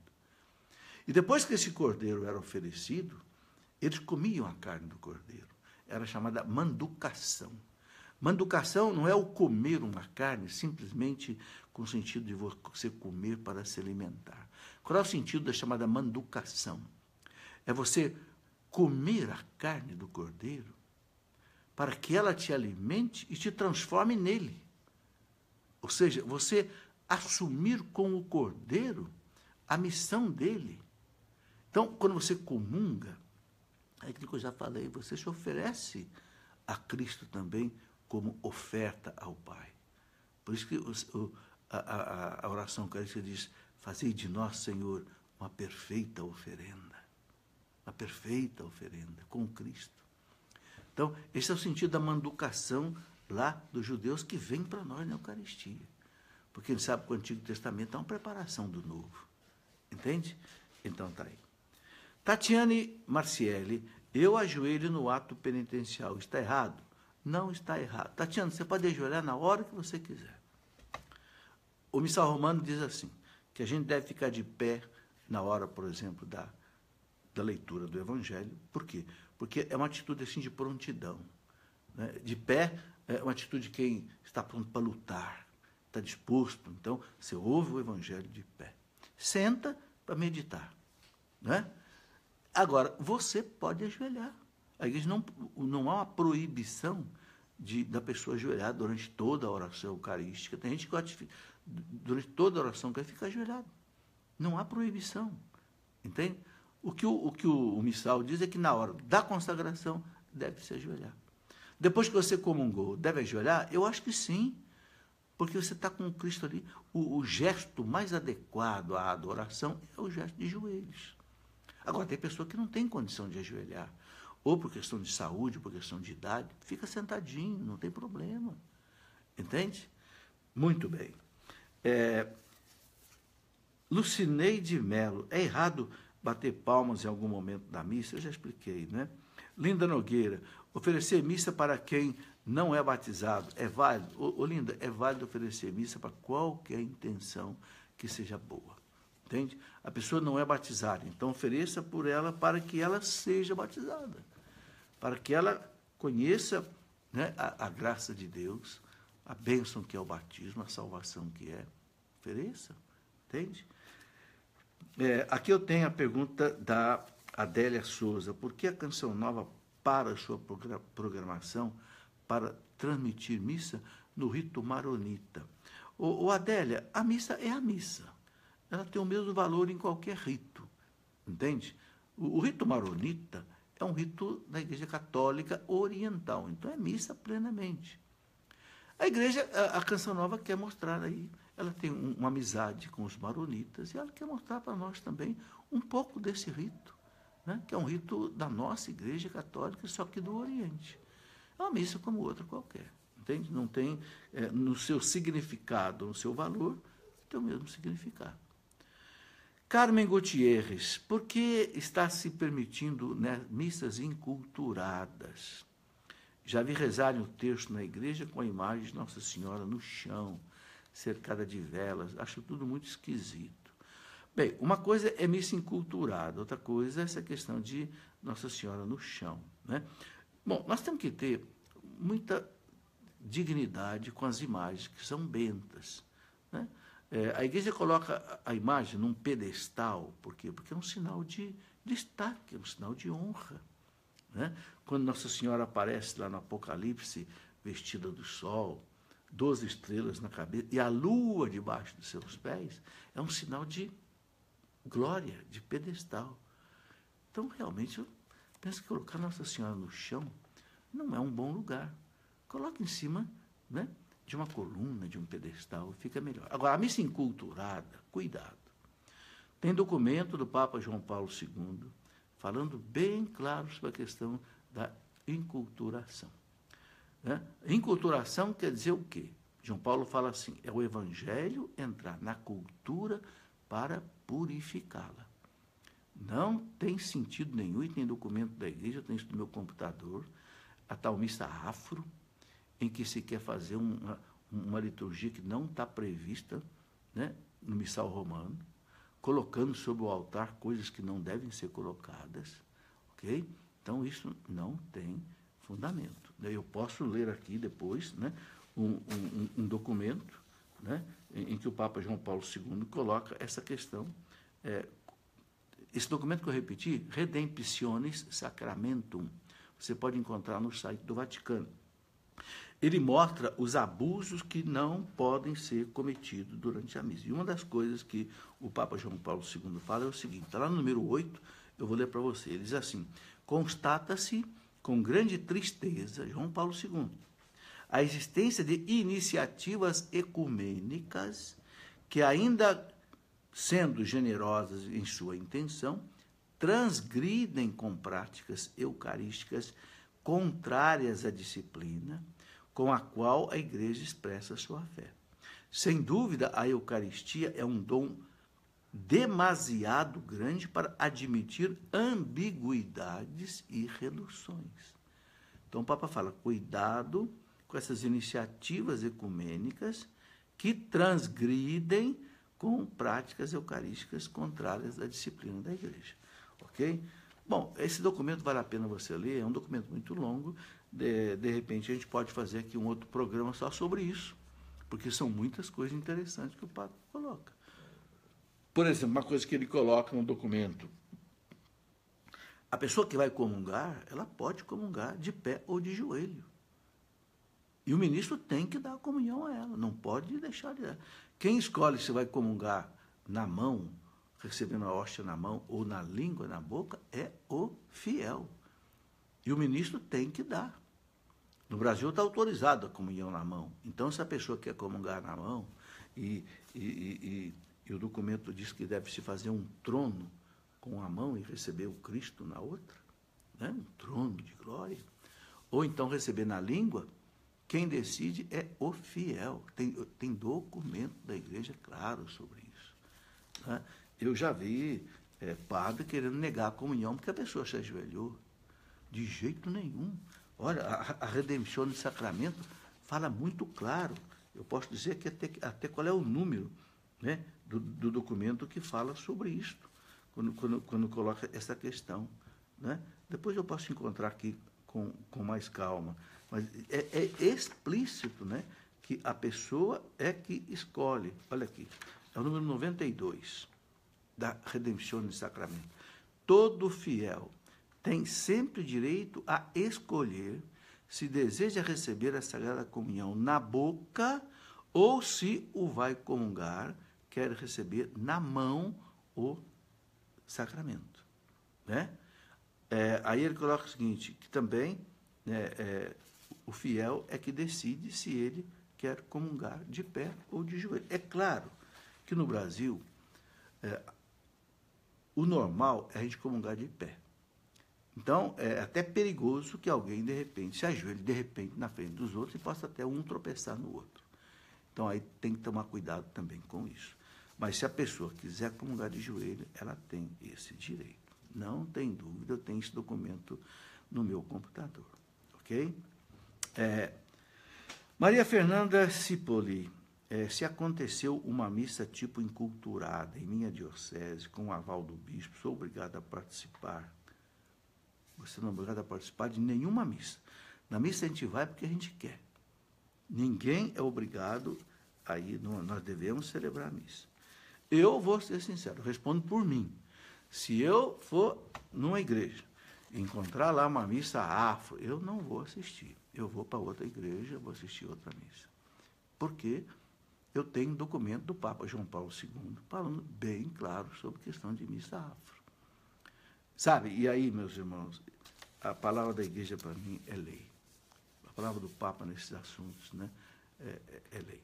E depois que esse cordeiro era oferecido, eles comiam a carne do cordeiro. Era chamada manducação. Manducação não é o comer uma carne simplesmente com o sentido de você comer para se alimentar. Qual é o sentido da chamada manducação? É você comer a carne do cordeiro para que ela te alimente e te transforme nele. Ou seja, você assumir com o cordeiro a missão dele. Então, quando você comunga, é aquilo que eu já falei, você se oferece a Cristo também como oferta ao Pai. Por isso que o, a, a, a oração eucarística diz, fazei de nós, Senhor, uma perfeita oferenda. Uma perfeita oferenda com Cristo. Então, esse é o sentido da manducação lá dos judeus que vem para nós na Eucaristia. Porque ele sabe que o Antigo Testamento é uma preparação do Novo. Entende? Então, está aí. Tatiane Marcielli, eu ajoelho no ato penitencial. Está errado? Não está errado. Tatiana, você pode ajoelhar na hora que você quiser. O Missal Romano diz assim, que a gente deve ficar de pé na hora, por exemplo, da, da leitura do Evangelho. Por quê? Porque é uma atitude assim de prontidão. Né? De pé é uma atitude de quem está pronto para lutar, está disposto. Então, você ouve o Evangelho de pé. Senta para meditar. Né? Agora, você pode ajoelhar. A igreja não, não há uma proibição de, da pessoa ajoelhar durante toda a oração eucarística. Tem gente que gosta de, durante toda a oração quer ficar ajoelhado. Não há proibição. Entende? O que o, o, que o, o missal diz é que na hora da consagração deve se ajoelhar. Depois que você comungou, deve ajoelhar? Eu acho que sim, porque você está com o Cristo ali. O, o gesto mais adequado à adoração é o gesto de joelhos. Agora, tem pessoa que não tem condição de ajoelhar, ou por questão de saúde, ou por questão de idade, fica sentadinho, não tem problema. Entende? Muito bem. É, Lucineide Melo, é errado bater palmas em algum momento da missa? Eu já expliquei, né? Linda Nogueira, oferecer missa para quem não é batizado, é válido? Ô, ô Linda, é válido oferecer missa para qualquer intenção que seja boa. Entende? A pessoa não é batizada, então ofereça por ela para que ela seja batizada, para que ela conheça, né, a, a graça de Deus, a bênção que é o batismo, a salvação que é. Ofereça, entende? É, aqui eu tenho a pergunta da Adélia Souza. Por que a Canção Nova para a sua programação para transmitir missa no rito maronita? Ô, ô Adélia, a missa é a missa. Ela tem o mesmo valor em qualquer rito, entende? O, o rito maronita é um rito da Igreja Católica Oriental, então é missa plenamente. A Igreja, a, a Canção Nova quer mostrar aí, ela tem um, uma amizade com os maronitas e ela quer mostrar para nós também um pouco desse rito, né? Que é um rito da nossa Igreja Católica, só que do Oriente. É uma missa como outra qualquer, entende? Não tem, é, no seu significado, no seu valor, tem o mesmo significado. Carmen Gutierrez, por que está se permitindo, né, missas inculturadas? Já vi rezarem o texto na igreja com a imagem de Nossa Senhora no chão, cercada de velas. Acho tudo muito esquisito. Bem, uma coisa é missa inculturada, outra coisa é essa questão de Nossa Senhora no chão, né? Bom, nós temos que ter muita dignidade com as imagens que são bentas, né? É, a igreja coloca a imagem num pedestal, por quê? Porque é um sinal de destaque, é um sinal de honra. Né? Quando Nossa Senhora aparece lá no Apocalipse, vestida do sol, doze estrelas na cabeça e a lua debaixo dos seus pés, é um sinal de glória, de pedestal. Então, realmente, eu penso que colocar Nossa Senhora no chão não é um bom lugar. Coloque em cima, né, de uma coluna, de um pedestal, fica melhor. Agora, a missa enculturada, cuidado. Tem documento do Papa João Paulo segundo falando bem claro sobre a questão da enculturação. Né? Enculturação quer dizer o quê? João Paulo fala assim, é o evangelho entrar na cultura para purificá-la. Não tem sentido nenhum, e tem documento da igreja, eu tenho isso no meu computador, a tal missa afro, em que se quer fazer uma, uma liturgia que não está prevista, né, no missal romano, colocando sobre o altar coisas que não devem ser colocadas, ok? Então, isso não tem fundamento. Eu posso ler aqui depois, né, um, um, um documento, né, em, em que o Papa João Paulo segundo coloca essa questão. É, esse documento que eu repeti, Redemptionis Sacramentum, você pode encontrar no site do Vaticano. Ele mostra os abusos que não podem ser cometidos durante a missa. E uma das coisas que o Papa João Paulo segundo fala é o seguinte, está lá no número oito, eu vou ler para você, ele diz assim, constata-se com grande tristeza, João Paulo segundo, a existência de iniciativas ecumênicas que, ainda sendo generosas em sua intenção, transgridem com práticas eucarísticas contrárias à disciplina com a qual a Igreja expressa sua fé. Sem dúvida, a Eucaristia é um dom demasiado grande para admitir ambiguidades e reduções. Então, o Papa fala, cuidado com essas iniciativas ecumênicas que transgridem com práticas eucarísticas contrárias à disciplina da Igreja. Ok? Bom, esse documento vale a pena você ler, é um documento muito longo, de, de repente a gente pode fazer aqui um outro programa só sobre isso, porque são muitas coisas interessantes que o Papa coloca. Por exemplo, uma coisa que ele coloca no documento, a pessoa que vai comungar, ela pode comungar de pé ou de joelho. E o ministro tem que dar a comunhão a ela, não pode deixar de dar. Quem escolhe se vai comungar na mão, recebendo a hóstia na mão, ou na língua, na boca, é o fiel. E o ministro tem que dar. No Brasil está autorizado a comunhão na mão. Então, se a pessoa quer comungar na mão, e, e, e, e o documento diz que deve-se fazer um trono com a mão e receber o Cristo na outra, né? Um trono de glória, ou então receber na língua, quem decide é o fiel. Tem, tem documento da igreja claro sobre isso. Né? Eu já vi é, padre querendo negar a comunhão porque a pessoa se ajoelhou. De jeito nenhum. Olha, a, a Redemption do Sacramento fala muito claro. Eu posso dizer que até, até qual é o número, né, do, do documento que fala sobre isso, quando, quando, quando coloca essa questão. Né? Depois eu posso encontrar aqui com, com mais calma. Mas é, é explícito, né, que a pessoa é que escolhe. Olha aqui, é o número noventa e dois da Redemption do Sacramento. Todo fiel tem sempre direito a escolher se deseja receber a Sagrada Comunhão na boca ou se o vai comungar, quer receber na mão o sacramento. Né? É, aí ele coloca o seguinte, que também né, é, o fiel é que decide se ele quer comungar de pé ou de joelho. É claro que no Brasil, é, o normal é a gente comungar de pé. Então, é até perigoso que alguém, de repente, se ajoelhe, de repente, na frente dos outros e possa até um tropeçar no outro. Então, aí tem que tomar cuidado também com isso. Mas se a pessoa quiser comungar de joelho, ela tem esse direito. Não tem dúvida, eu tenho esse documento no meu computador. Ok? É, Maria Fernanda Cipoli, é, se aconteceu uma missa tipo enculturada em minha diocese, com o aval do bispo, sou obrigado a participar. Você não é obrigado a participar de nenhuma missa. Na missa a gente vai porque a gente quer. Ninguém é obrigado aí não, nós devemos celebrar a missa. Eu vou ser sincero, respondo por mim. Se eu for numa igreja e encontrar lá uma missa afro, eu não vou assistir. Eu vou para outra igreja, vou assistir outra missa. Porque eu tenho documento do Papa João Paulo segundo falando bem claro sobre a questão de missa afro. Sabe, e aí, meus irmãos, a palavra da igreja para mim é lei. A palavra do Papa nesses assuntos, né, é, é, é lei.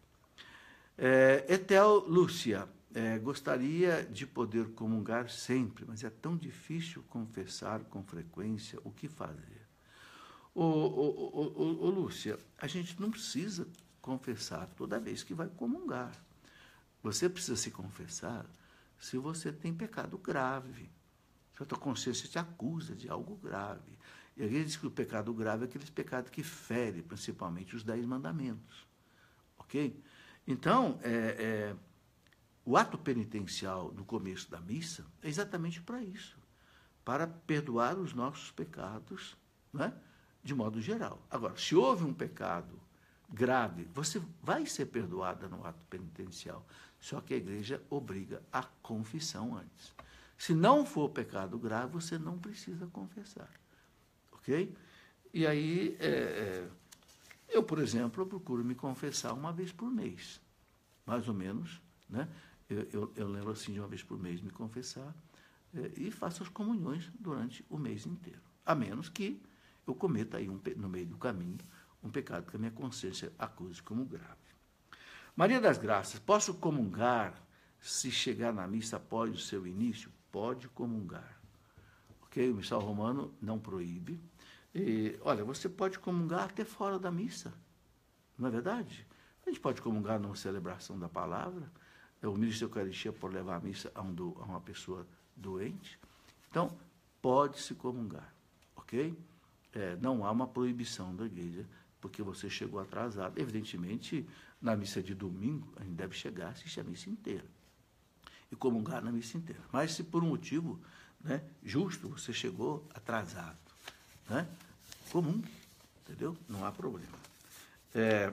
É, Etel Lúcia, é, gostaria de poder comungar sempre, mas é tão difícil confessar com frequência. O que fazer? Ô, ô, ô, ô, ô, Lúcia, a gente não precisa confessar toda vez que vai comungar. Você precisa se confessar se você tem pecado grave. Se a tua consciência te acusa de algo grave. E a gente diz que o pecado grave é aqueles pecados que ferem, principalmente, os dez mandamentos. Ok? Então, é, é, o ato penitencial no começo da missa é exatamente para isso. Para perdoar os nossos pecados, não é? De modo geral. Agora, se houve um pecado grave, você vai ser perdoada no ato penitencial. Só que a igreja obriga a confissão antes. Se não for pecado grave, você não precisa confessar. Ok? E aí, é, é, eu, por exemplo, eu procuro me confessar uma vez por mês. Mais ou menos, né? Eu, eu, eu lembro assim de uma vez por mês me confessar é, e faço as comunhões durante o mês inteiro. A menos que eu cometa aí um, no meio do caminho um pecado que a minha consciência acuse como grave. Maria das Graças, posso comungar se chegar na missa após o seu início? Pode comungar. Ok? O missal romano não proíbe. E, olha, você pode comungar até fora da missa. Não é verdade? A gente pode comungar numa celebração da palavra. O ministro da Eucaristia pode levar a missa a, um do, a uma pessoa doente. Então, pode-se comungar. Ok? É, não há uma proibição da igreja porque você chegou atrasado. Evidentemente, na missa de domingo, a gente deve chegar a assistir a missa inteira. E comungar na missa inteira. Mas se por um motivo, né, justo, você chegou atrasado, né, comungue, entendeu? Não há problema. É,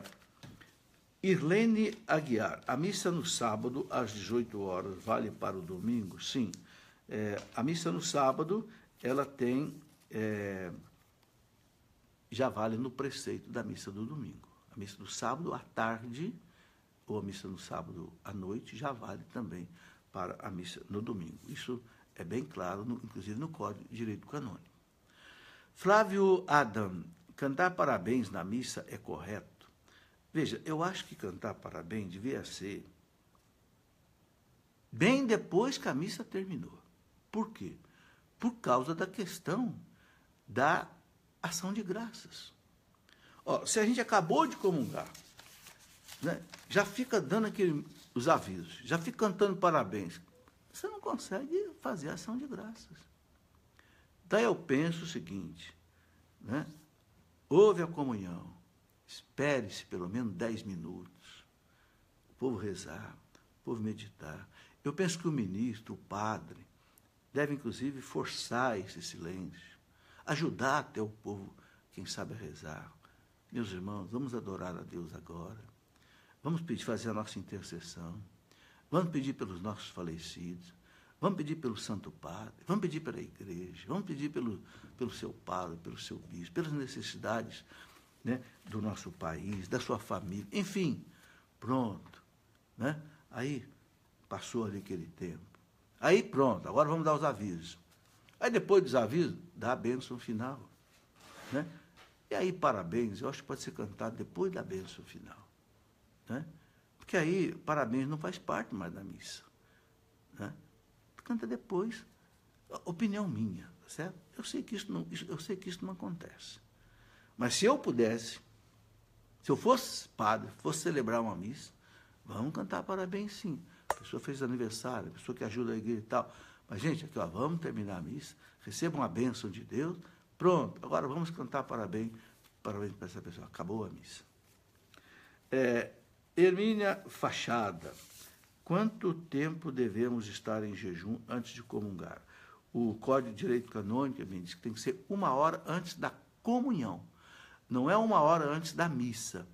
Irlene Aguiar, a missa no sábado, às dezoito horas, vale para o domingo? Sim. É, a missa no sábado, ela tem, é, já vale no preceito da missa do domingo. A missa do sábado à tarde, ou a missa no sábado à noite, já vale também para a missa no domingo. Isso é bem claro, no, inclusive no Código de Direito Canônico. Flávio Adam, cantar parabéns na missa é correto? Veja, eu acho que cantar parabéns devia ser bem depois que a missa terminou. Por quê? Por causa da questão da ação de graças. Ó, se a gente acabou de comungar, né, já fica dando aquele, os avisos, já fica cantando parabéns, você não consegue fazer ação de graças. Daí eu penso o seguinte, né, houve a comunhão, espere-se pelo menos dez minutos, o povo rezar, o povo meditar. Eu penso que o ministro, o padre, deve inclusive forçar esse silêncio, ajudar até o povo, quem sabe, a rezar. Meus irmãos, vamos adorar a Deus agora. Vamos pedir, fazer a nossa intercessão. Vamos pedir pelos nossos falecidos. Vamos pedir pelo Santo Padre. Vamos pedir pela igreja. Vamos pedir pelo, pelo seu padre, pelo seu bispo, pelas necessidades, né, do nosso país, da sua família. Enfim, pronto. Né? Aí passou ali aquele tempo. Aí pronto, agora vamos dar os avisos. Aí depois dos avisos, dá a bênção final. Né? E aí, parabéns, eu acho que pode ser cantado depois da bênção final. Né? Porque aí, parabéns não faz parte mais da missa. Né? Canta depois. Opinião minha, certo? Eu sei que isso não, eu sei que isso não acontece. Mas se eu pudesse, se eu fosse padre, fosse celebrar uma missa, vamos cantar parabéns sim. A pessoa fez aniversário, a pessoa que ajuda a igreja e tal. Mas, gente, aqui, ó, vamos terminar a missa, recebam a bênção de Deus, pronto, agora vamos cantar parabéns, parabéns para essa pessoa. Acabou a missa. É, Hermínia Fachada, quanto tempo devemos estar em jejum antes de comungar? O Código de Direito Canônico me diz que tem que ser uma hora antes da comunhão. Não é uma hora antes da missa.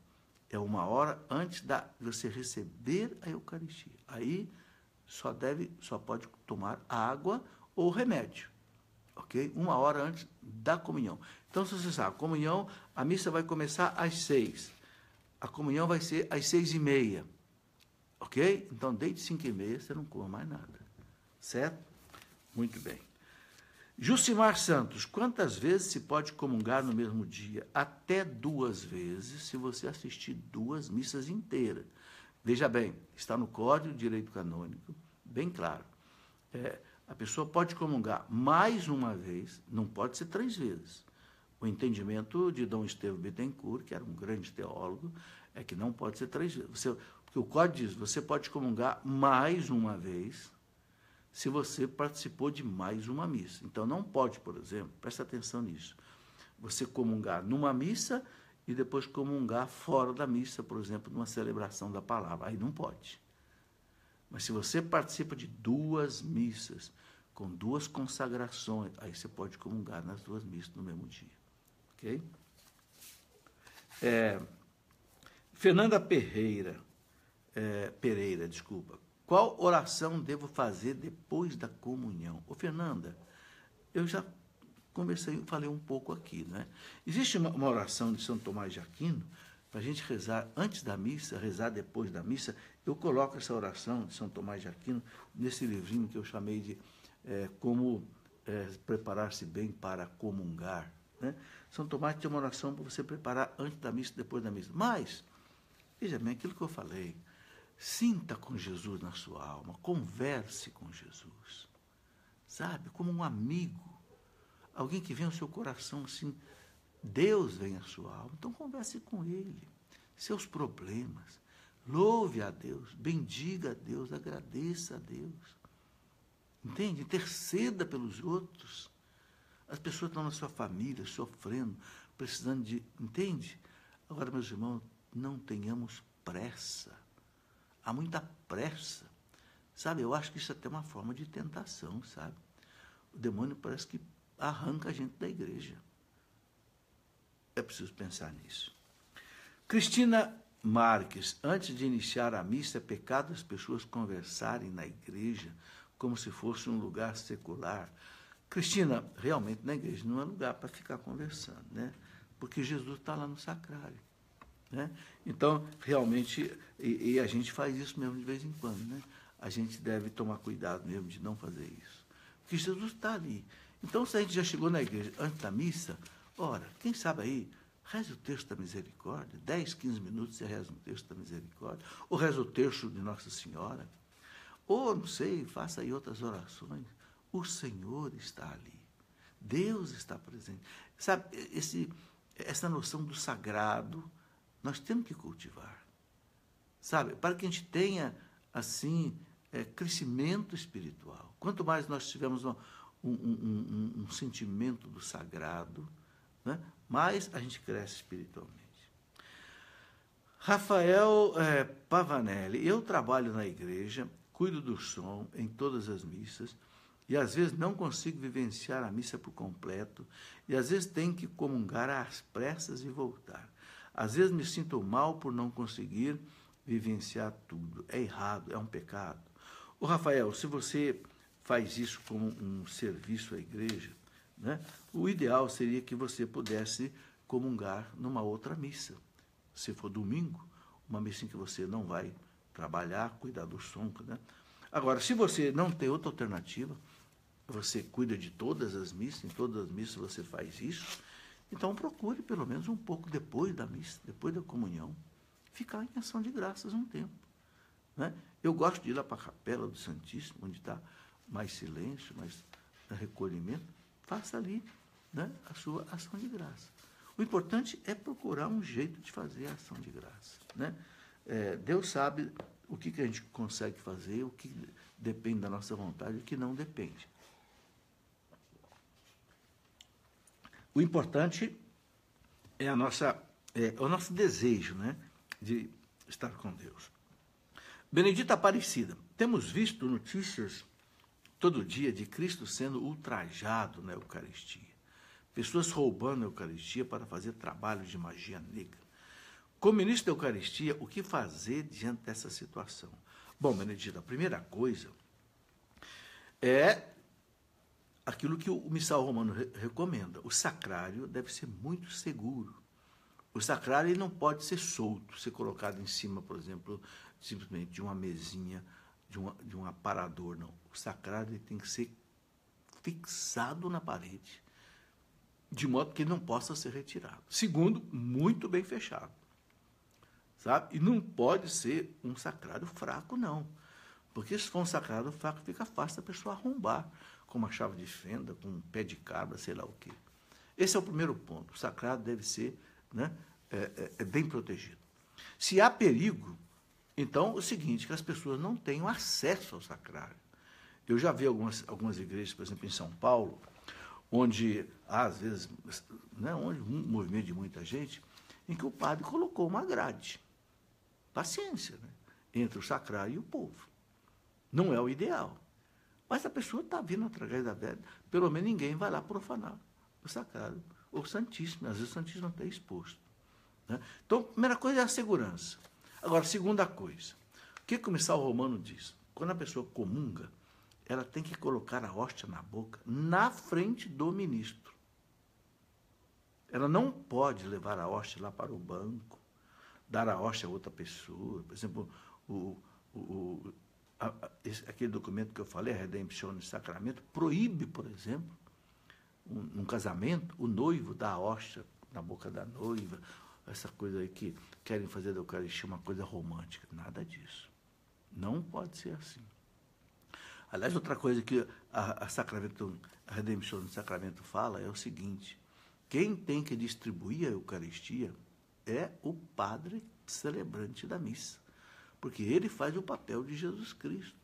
é uma hora antes de você receber a Eucaristia. Aí só deve, só pode tomar água ou remédio, ok? Uma hora antes da comunhão. Então, se você sabe, a comunhão, a missa vai começar às seis. A comunhão vai ser às seis e meia, ok? Então, desde cinco e meia você não coma mais nada, certo? Muito bem. Jucimar Santos, quantas vezes se pode comungar no mesmo dia? Até duas vezes, se você assistir duas missas inteiras. Veja bem, está no Código de Direito Canônico, bem claro. É, a pessoa pode comungar mais uma vez, não pode ser três vezes. O entendimento de Dom Estevão Bittencourt, que era um grande teólogo, é que não pode ser três vezes. Você, porque o Código diz, você pode comungar mais uma vez, se você participou de mais uma missa. Então, não pode, por exemplo, presta atenção nisso, você comungar numa missa e depois comungar fora da missa, por exemplo, numa celebração da palavra. Aí não pode. Mas se você participa de duas missas, com duas consagrações, aí você pode comungar nas duas missas no mesmo dia. Ok? É, Fernanda Pereira, é, Pereira, desculpa. Qual oração devo fazer depois da comunhão? Ô, Fernanda, eu já conversei, falei um pouco aqui, né? Existe uma, uma oração de São Tomás de Aquino, para a gente rezar antes da missa, rezar depois da missa. Eu coloco essa oração de São Tomás de Aquino nesse livrinho que eu chamei de é, Como é, Preparar-se Bem para Comungar, né? São Tomás tem uma oração para você preparar antes da missa e depois da missa. Mas, veja bem, aquilo que eu falei, sinta com Jesus na sua alma, converse com Jesus, sabe, como um amigo, alguém que vem ao seu coração assim, Deus vem à sua alma, então converse com Ele, seus problemas, louve a Deus, bendiga a Deus, agradeça a Deus, entende? Interceda pelos outros, as pessoas estão na sua família, sofrendo, precisando de, entende? Agora, meus irmãos, não tenhamos pressa. Há muita pressa, sabe? Eu acho que isso é até uma forma de tentação, sabe? O demônio parece que arranca a gente da igreja. É preciso pensar nisso. Cristina Marques, antes de iniciar a missa, é pecado as pessoas conversarem na igreja como se fosse um lugar secular. Cristina, realmente na igreja não é lugar para ficar conversando, né? Porque Jesus está lá no sacrário. Né? Então, realmente, e, e a gente faz isso mesmo de vez em quando, né? A gente deve tomar cuidado mesmo de não fazer isso. Porque Jesus está ali. Então, se a gente já chegou na igreja antes da missa, ora, quem sabe aí, reze o texto da misericórdia, dez, quinze minutos você reza o texto da misericórdia, ou reza o texto de Nossa Senhora, ou, não sei, faça aí outras orações. O Senhor está ali. Deus está presente. Sabe, esse, essa noção do sagrado, nós temos que cultivar, sabe? Para que a gente tenha, assim, é, crescimento espiritual. Quanto mais nós tivermos um, um, um, um, um sentimento do sagrado, né, mais a gente cresce espiritualmente. Rafael é, Pavanelli, eu trabalho na igreja, cuido do som em todas as missas, e às vezes não consigo vivenciar a missa por completo, e às vezes tenho que comungar às pressas e voltar. Às vezes me sinto mal por não conseguir vivenciar tudo. É errado, é um pecado. Ô Rafael, se você faz isso como um serviço à igreja, né, o ideal seria que você pudesse comungar numa outra missa. Se for domingo, uma missa em que você não vai trabalhar, cuidar do som, né? Agora, se você não tem outra alternativa, você cuida de todas as missas, em todas as missas você faz isso, então procure pelo menos um pouco depois da missa, depois da comunhão, ficar em ação de graças um tempo. Né? Eu gosto de ir lá para a capela do Santíssimo, onde está mais silêncio, mais recolhimento, faça ali, né, a sua ação de graça. O importante é procurar um jeito de fazer a ação de graça. Né? É, Deus sabe o que, que a gente consegue fazer, o que depende da nossa vontade e o que não depende. O importante é, a nossa, é o nosso desejo, né, de estar com Deus. Benedita Aparecida, temos visto notícias todo dia de Cristo sendo ultrajado na Eucaristia. Pessoas roubando a Eucaristia para fazer trabalho de magia negra. como ministro da Eucaristia, o que fazer diante dessa situação? Bom, Benedito, a primeira coisa é aquilo que o missal romano re recomenda. O sacrário deve ser muito seguro. O sacrário ele não pode ser solto, ser colocado em cima, por exemplo, simplesmente de uma mesinha, de, uma, de um aparador, não. O sacrário ele tem que ser fixado na parede, de modo que ele não possa ser retirado. Segundo, muito bem fechado. Sabe? E não pode ser um sacrário fraco, não. Porque se for um sacrário fraco, fica fácil da pessoa arrombar, com uma chave de fenda, com um pé de cabra, sei lá o quê. Esse é o primeiro ponto. O sacrário deve ser, né, é, é, é bem protegido. Se há perigo, então é o seguinte, que as pessoas não tenham acesso ao sacrário. Eu já vi algumas, algumas igrejas, por exemplo, em São Paulo, onde, às vezes, né, onde um movimento de muita gente, em que o padre colocou uma grade. Paciência, né, entre o sacrário e o povo. Não é o ideal. Mas a pessoa está vindo através da velha, pelo menos ninguém vai lá profanar o sacrário ou o Santíssimo. Às vezes o Santíssimo não está exposto. Né? Então, a primeira coisa é a segurança. Agora, segunda coisa, o que o missal romano diz? Quando a pessoa comunga, ela tem que colocar a hóstia na boca, na frente do ministro. Ela não pode levar a hóstia lá para o banco, dar a hóstia a outra pessoa. Por exemplo, o, o, o, a, a, esse, aquele documento que eu falei, a Redemptione Sacramento, proíbe, por exemplo, um, num casamento, o noivo dar a hóstia na boca da noiva, essa coisa aí que querem fazer da Eucaristia uma coisa romântica. Nada disso. Não pode ser assim. Aliás, outra coisa que a, a, Sacramento, a Redemptione do Sacramento fala é o seguinte: quem tem que distribuir a Eucaristia é o padre celebrante da missa, porque ele faz o papel de Jesus Cristo.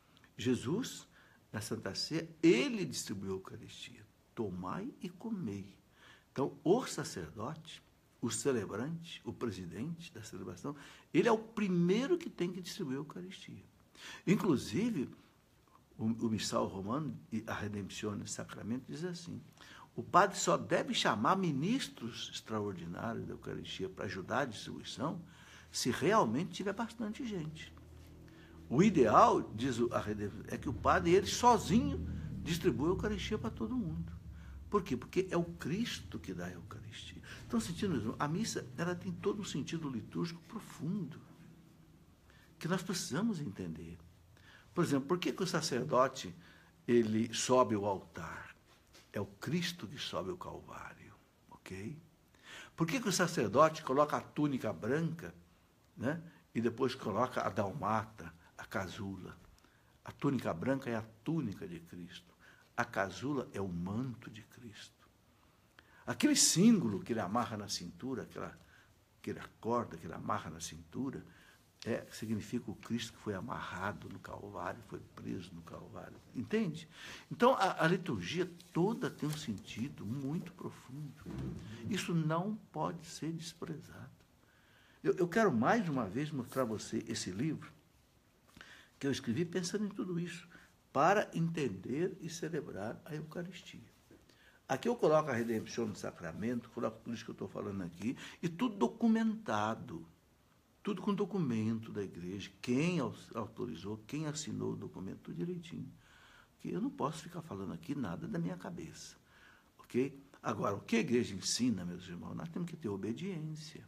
Jesus, na Santa Ceia, ele distribuiu a Eucaristia. Tomai e comei. Então, o sacerdote, o celebrante, o presidente da celebração, ele é o primeiro que tem que distribuir a Eucaristia. Inclusive, o, o missal romano e a Redemptione do Sacramento diz assim: o padre só deve chamar ministros extraordinários da Eucaristia para ajudar a distribuição se realmente tiver bastante gente. O ideal, diz a Redemptione, é que o padre, ele sozinho, distribua a Eucaristia para todo mundo. Por quê? Porque é o Cristo que dá a Eucaristia. Então, sentindo, a missa ela tem todo um sentido litúrgico profundo, que nós precisamos entender. Por exemplo, por que, que o sacerdote ele sobe ao altar? É o Cristo que sobe ao Calvário, ok? Por que, que o sacerdote coloca a túnica branca, né, e depois coloca a dalmata, a casula? A túnica branca é a túnica de Cristo. A casula é o manto de Cristo. Aquele símbolo que ele amarra na cintura, aquela, aquela corda que ele amarra na cintura, é, significa o Cristo que foi amarrado no Calvário, foi preso no Calvário. Entende? Então, a, a liturgia toda tem um sentido muito profundo. Isso não pode ser desprezado. Eu, eu quero mais uma vez mostrar a você esse livro que eu escrevi pensando em tudo isso, para entender e celebrar a Eucaristia. Aqui eu coloco a Redemptione do Sacramento, coloco tudo isso que eu estou falando aqui, e tudo documentado. Tudo com documento da igreja, quem autorizou, quem assinou o documento, tudo direitinho. Porque eu não posso ficar falando aqui nada da minha cabeça. Ok? Agora, o que a igreja ensina, meus irmãos? Nós temos que ter obediência.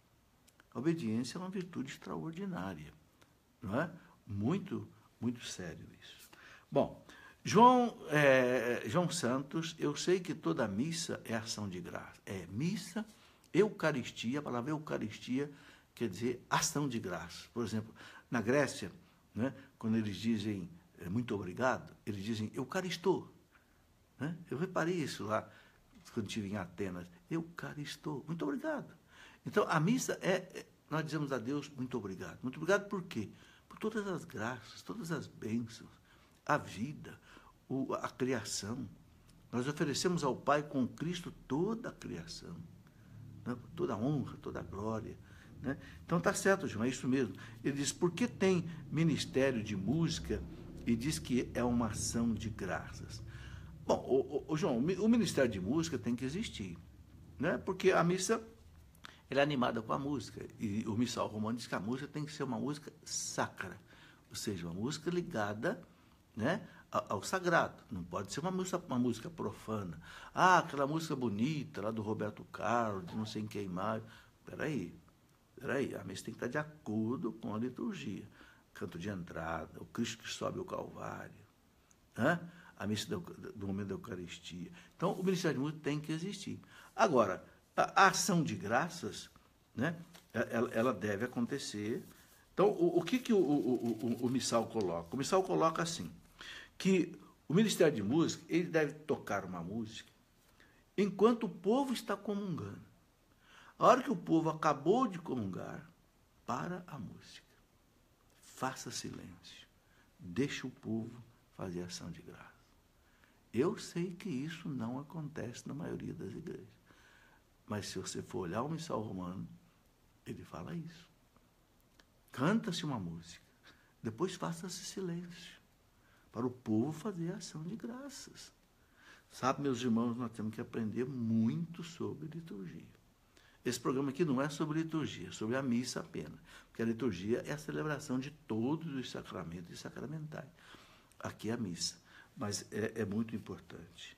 A obediência é uma virtude extraordinária. Não é? Muito, muito sério isso. Bom, João, é, João Santos, eu sei que toda missa é ação de graça. É missa, Eucaristia, a palavra Eucaristia quer dizer ação de graça. Por exemplo, na Grécia, né, quando eles dizem é, muito obrigado, eles dizem Eucaristou. Né? Eu reparei isso lá, quando estive em Atenas. Eucaristou. Muito obrigado. Então, a missa é, é, nós dizemos a Deus muito obrigado. Muito obrigado por quê? Por todas as graças, todas as bênçãos, a vida, o, a criação. Nós oferecemos ao Pai com Cristo toda a criação, né? Toda a honra, toda a glória. Né? Então está certo, João, é isso mesmo. Ele diz, por que tem ministério de música e diz que é uma ação de graças? Bom, o, o, o João, o ministério de música tem que existir, né? Porque a missa ela é animada com a música. E o missal romano diz que a música tem que ser uma música sacra, ou seja, uma música ligada, né, ao sagrado. Não pode ser uma música, uma música profana. Ah, aquela música bonita lá do Roberto Carlos, de não sei quem mais. Peraí, peraí, a missa tem que estar de acordo com a liturgia. Canto de entrada, o Cristo que sobe ao Calvário, né? A missa do, do momento da Eucaristia. Então, o Ministério de Música tem que existir. Agora, a, a ação de graças, né, ela, ela deve acontecer. Então, o, o que, que o, o, o, o missal coloca? O missal coloca assim, que o Ministério de Música, ele deve tocar uma música enquanto o povo está comungando. A hora que o povo acabou de comungar, para a música. Faça silêncio. Deixe o povo fazer ação de graça. Eu sei que isso não acontece na maioria das igrejas. Mas se você for olhar o missal romano, ele fala isso. Canta-se uma música. Depois faça-se silêncio. Para o povo fazer ação de graças. Sabe, meus irmãos, nós temos que aprender muito sobre liturgia. Esse programa aqui não é sobre liturgia, é sobre a missa apenas. Porque a liturgia é a celebração de todos os sacramentos e sacramentais. Aqui é a missa. Mas é, é muito importante.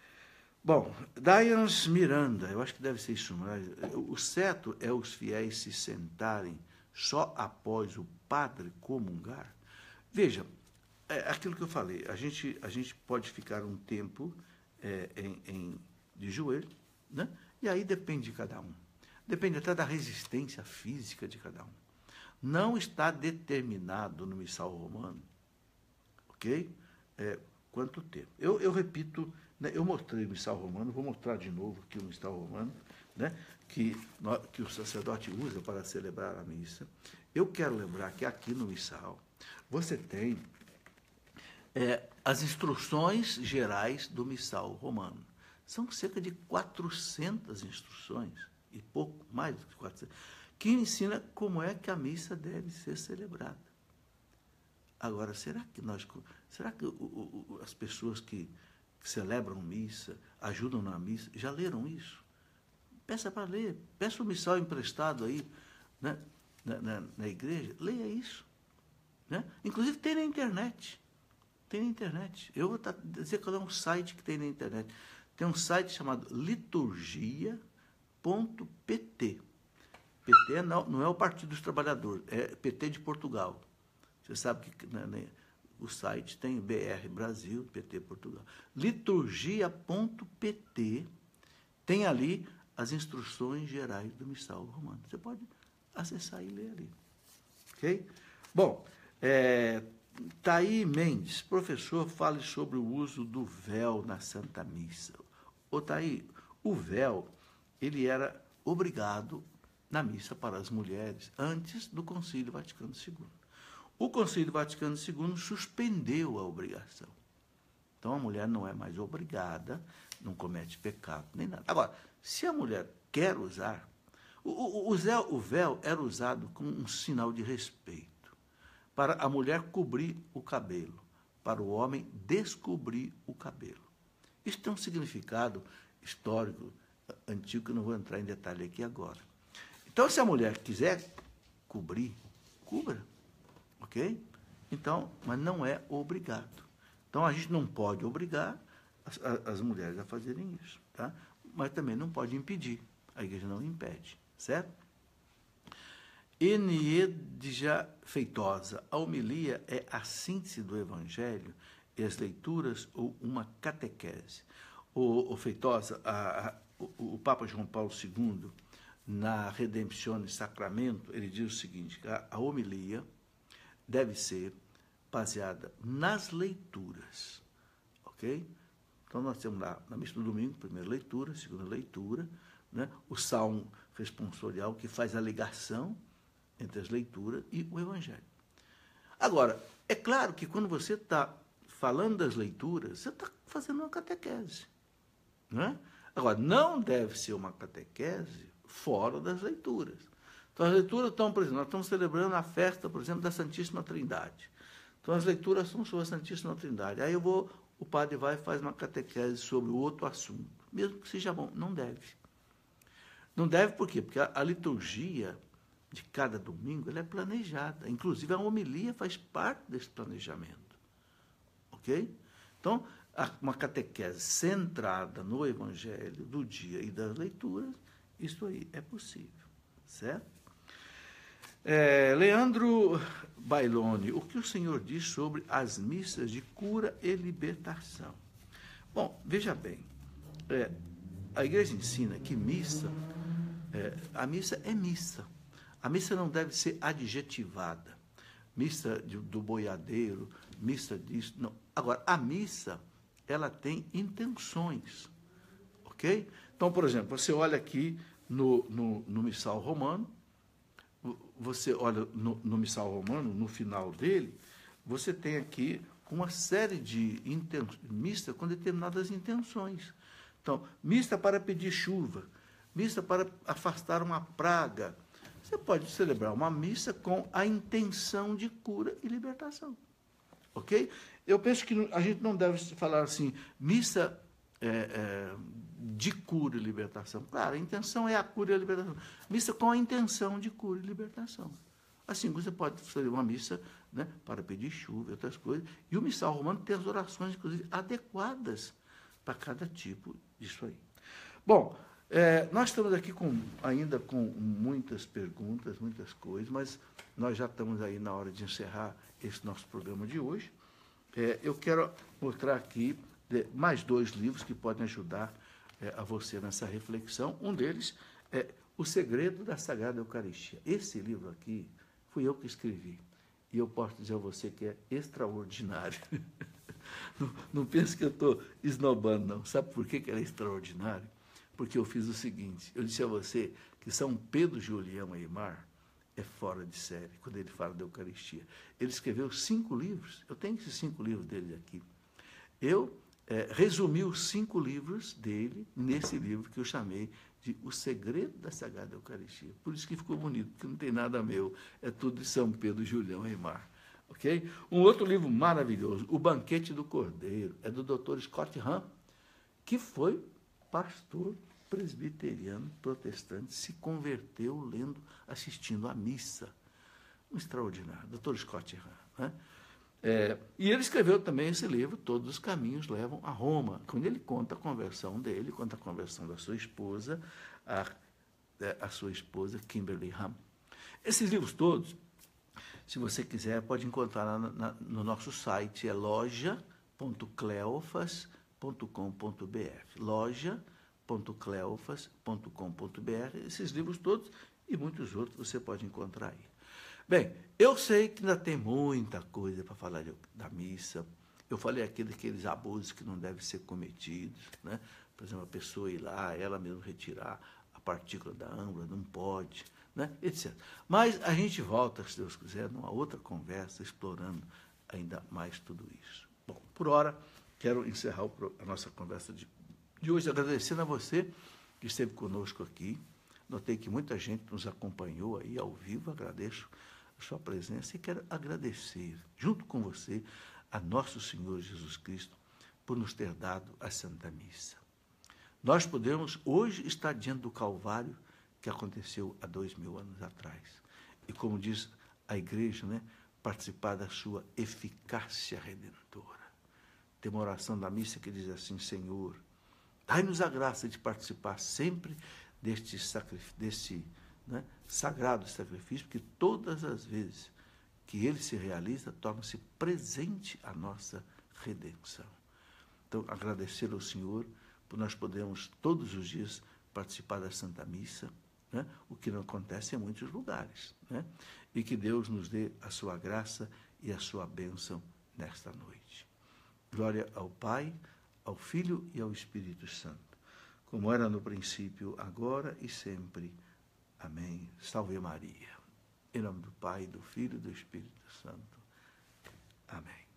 Bom, Dianos Miranda, eu acho que deve ser isso. Mas o certo é os fiéis se sentarem só após o padre comungar. Veja, é aquilo que eu falei, a gente, a gente pode ficar um tempo é, em, em, de joelho, né? E aí depende de cada um. Depende até da resistência física de cada um. Não está determinado no missal romano, ok? É, quanto tempo. Eu, eu repito, né, eu mostrei o missal romano, vou mostrar de novo aqui o missal romano, né, que, que o sacerdote usa para celebrar a missa. Eu quero lembrar que aqui no missal você tem é, as instruções gerais do missal romano. São cerca de quatrocentas instruções, e pouco mais do que quatrocentas, que ensina como é que a missa deve ser celebrada. Agora, será que nós, será que o, o, as pessoas que, que celebram missa, ajudam na missa, já leram isso? Peça para ler, peça o missal emprestado aí, né, na, na, na igreja, leia isso. Né? Inclusive tem na internet. Tem na internet. Eu vou dizer qual é um site que tem na internet. Tem um site chamado liturgia ponto p t. P T não, não é o Partido dos Trabalhadores, é P T de Portugal. Você sabe que né, né, o site tem B R Brasil, P T Portugal. liturgia ponto p t tem ali as instruções gerais do missal romano. Você pode acessar e ler ali. Ok? Bom, é, Thaí Mendes, professor, fale sobre o uso do véu na Santa Missa. Ô, Thaí, o véu, ele era obrigado na missa para as mulheres antes do Concílio Vaticano segundo. O Concílio Vaticano segundo suspendeu a obrigação. Então, a mulher não é mais obrigada, não comete pecado, nem nada. Agora, se a mulher quer usar, o, o, o, véu, o véu era usado como um sinal de respeito, para a mulher cobrir o cabelo, para o homem descobrir o cabelo. Isso tem um significado histórico, antigo, que eu não vou entrar em detalhe aqui agora. Então, se a mulher quiser cobrir, cubra, ok? Então, mas não é obrigado. Então, a gente não pode obrigar as, as mulheres a fazerem isso, tá? Mas também não pode impedir. A igreja não impede, certo? Eniedja Feitosa, a homilia é a síntese do Evangelho e as leituras ou uma catequese. O, o Feitosa, a, a, o, o Papa João Paulo segundo, na Redemptione Sacramento, ele diz o seguinte, a, a homilia deve ser baseada nas leituras, ok? Então, nós temos lá, na missa do domingo, primeira leitura, segunda leitura, né? O salmo responsorial, que faz a ligação entre as leituras e o Evangelho. Agora, é claro que quando você está falando das leituras, você está fazendo uma catequese. Né? Agora, não deve ser uma catequese fora das leituras. Então, as leituras estão, por exemplo, nós estamos celebrando a festa, por exemplo, da Santíssima Trindade. Então, as leituras são sobre a Santíssima Trindade. Aí eu vou, o padre vai e faz uma catequese sobre outro assunto. Mesmo que seja bom, não deve. Não deve por quê? Porque a, a liturgia de cada domingo ela é planejada. Inclusive, a homilia faz parte desse planejamento. Ok? Então, uma catequese centrada no Evangelho do dia e das leituras, isso aí é possível. Certo? É, Leandro Bailoni, o que o senhor diz sobre as missas de cura e libertação? Bom, veja bem, é, a igreja ensina que missa, é, a missa é missa. A missa não deve ser adjetivada. Missa de, do boiadeiro, missa disso, não. Agora, a missa, ela tem intenções, ok? Então, por exemplo, você olha aqui no, no, no missal romano, você olha no, no missal romano, no final dele, você tem aqui uma série de missa com determinadas intenções. Então, missa para pedir chuva, missa para afastar uma praga. Você pode celebrar uma missa com a intenção de cura e libertação. Ok? Eu penso que a gente não deve falar assim, missa é, é, de cura e libertação. Claro, a intenção é a cura e a libertação. Missa com a intenção de cura e libertação. Assim, você pode fazer uma missa, né, para pedir chuva e outras coisas. E o missal romano tem as orações, inclusive, adequadas para cada tipo disso aí. Bom, é, nós estamos aqui com, ainda com muitas perguntas, muitas coisas, mas nós já estamos aí na hora de encerrar esse nosso programa de hoje. É, eu quero mostrar aqui é, mais dois livros que podem ajudar é, a você nessa reflexão. Um deles é O Segredo da Sagrada Eucaristia. Esse livro aqui fui eu que escrevi. E eu posso dizer a você que é extraordinário. Não, não pense que eu estou esnobando, não. Sabe por que, que ele é extraordinário? Porque eu fiz o seguinte, eu disse a você que São Pedro Julião Aymar é fora de série, quando ele fala da Eucaristia. Ele escreveu cinco livros, eu tenho esses cinco livros dele aqui. Eu é, resumi os cinco livros dele nesse livro que eu chamei de O Segredo da Sagrada Eucaristia. Por isso que ficou bonito, porque não tem nada meu, é tudo de São Pedro Julião Aymar. Okay? Um outro livro maravilhoso, O Banquete do Cordeiro, é do doutor Scott Hahn, que foi pastor presbiteriano protestante, se converteu lendo, assistindo à missa. Um extraordinário, doutor Scott Hahn. Né? É, e ele escreveu também esse livro, Todos os Caminhos Levam a Roma, quando ele conta a conversão dele, conta a conversão da sua esposa, a, a sua esposa Kimberly Hahn. Esses livros todos, se você quiser, pode encontrar na, na, no nosso site, é loja ponto cleofas ponto com ponto br. loja ponto cleofas ponto com ponto br. Esses livros todos e muitos outros você pode encontrar aí. Bem, eu sei que ainda tem muita coisa para falar de, da missa. Eu falei aqui daqueles abusos que não devem ser cometidos, né? Por exemplo, a pessoa ir lá, ela mesmo retirar a partícula da âmbula, não pode, né? etcétera. Mas a gente volta, se Deus quiser, numa outra conversa, explorando ainda mais tudo isso. Bom, por hora, quero encerrar o, a nossa conversa de, de hoje, agradecendo a você que esteve conosco aqui. Notei que muita gente nos acompanhou aí ao vivo, agradeço a sua presença e quero agradecer, junto com você, a nosso Senhor Jesus Cristo por nos ter dado a Santa Missa. Nós podemos hoje estar diante do Calvário que aconteceu há dois mil anos atrás. E como diz a igreja, né, participar da sua eficácia redentora. Tem uma oração da missa que diz assim, Senhor, dai-nos a graça de participar sempre deste, sacrifício, desse né, sagrado sacrifício, porque todas as vezes que ele se realiza, torna-se presente a nossa redenção. Então, agradecer ao Senhor por nós podermos todos os dias participar da Santa Missa, né, o que não acontece em muitos lugares, né, e que Deus nos dê a sua graça e a sua bênção nesta noite. Glória ao Pai, ao Filho e ao Espírito Santo, como era no princípio, agora e sempre. Amém. Salve Maria. Em nome do Pai, do Filho e do Espírito Santo. Amém.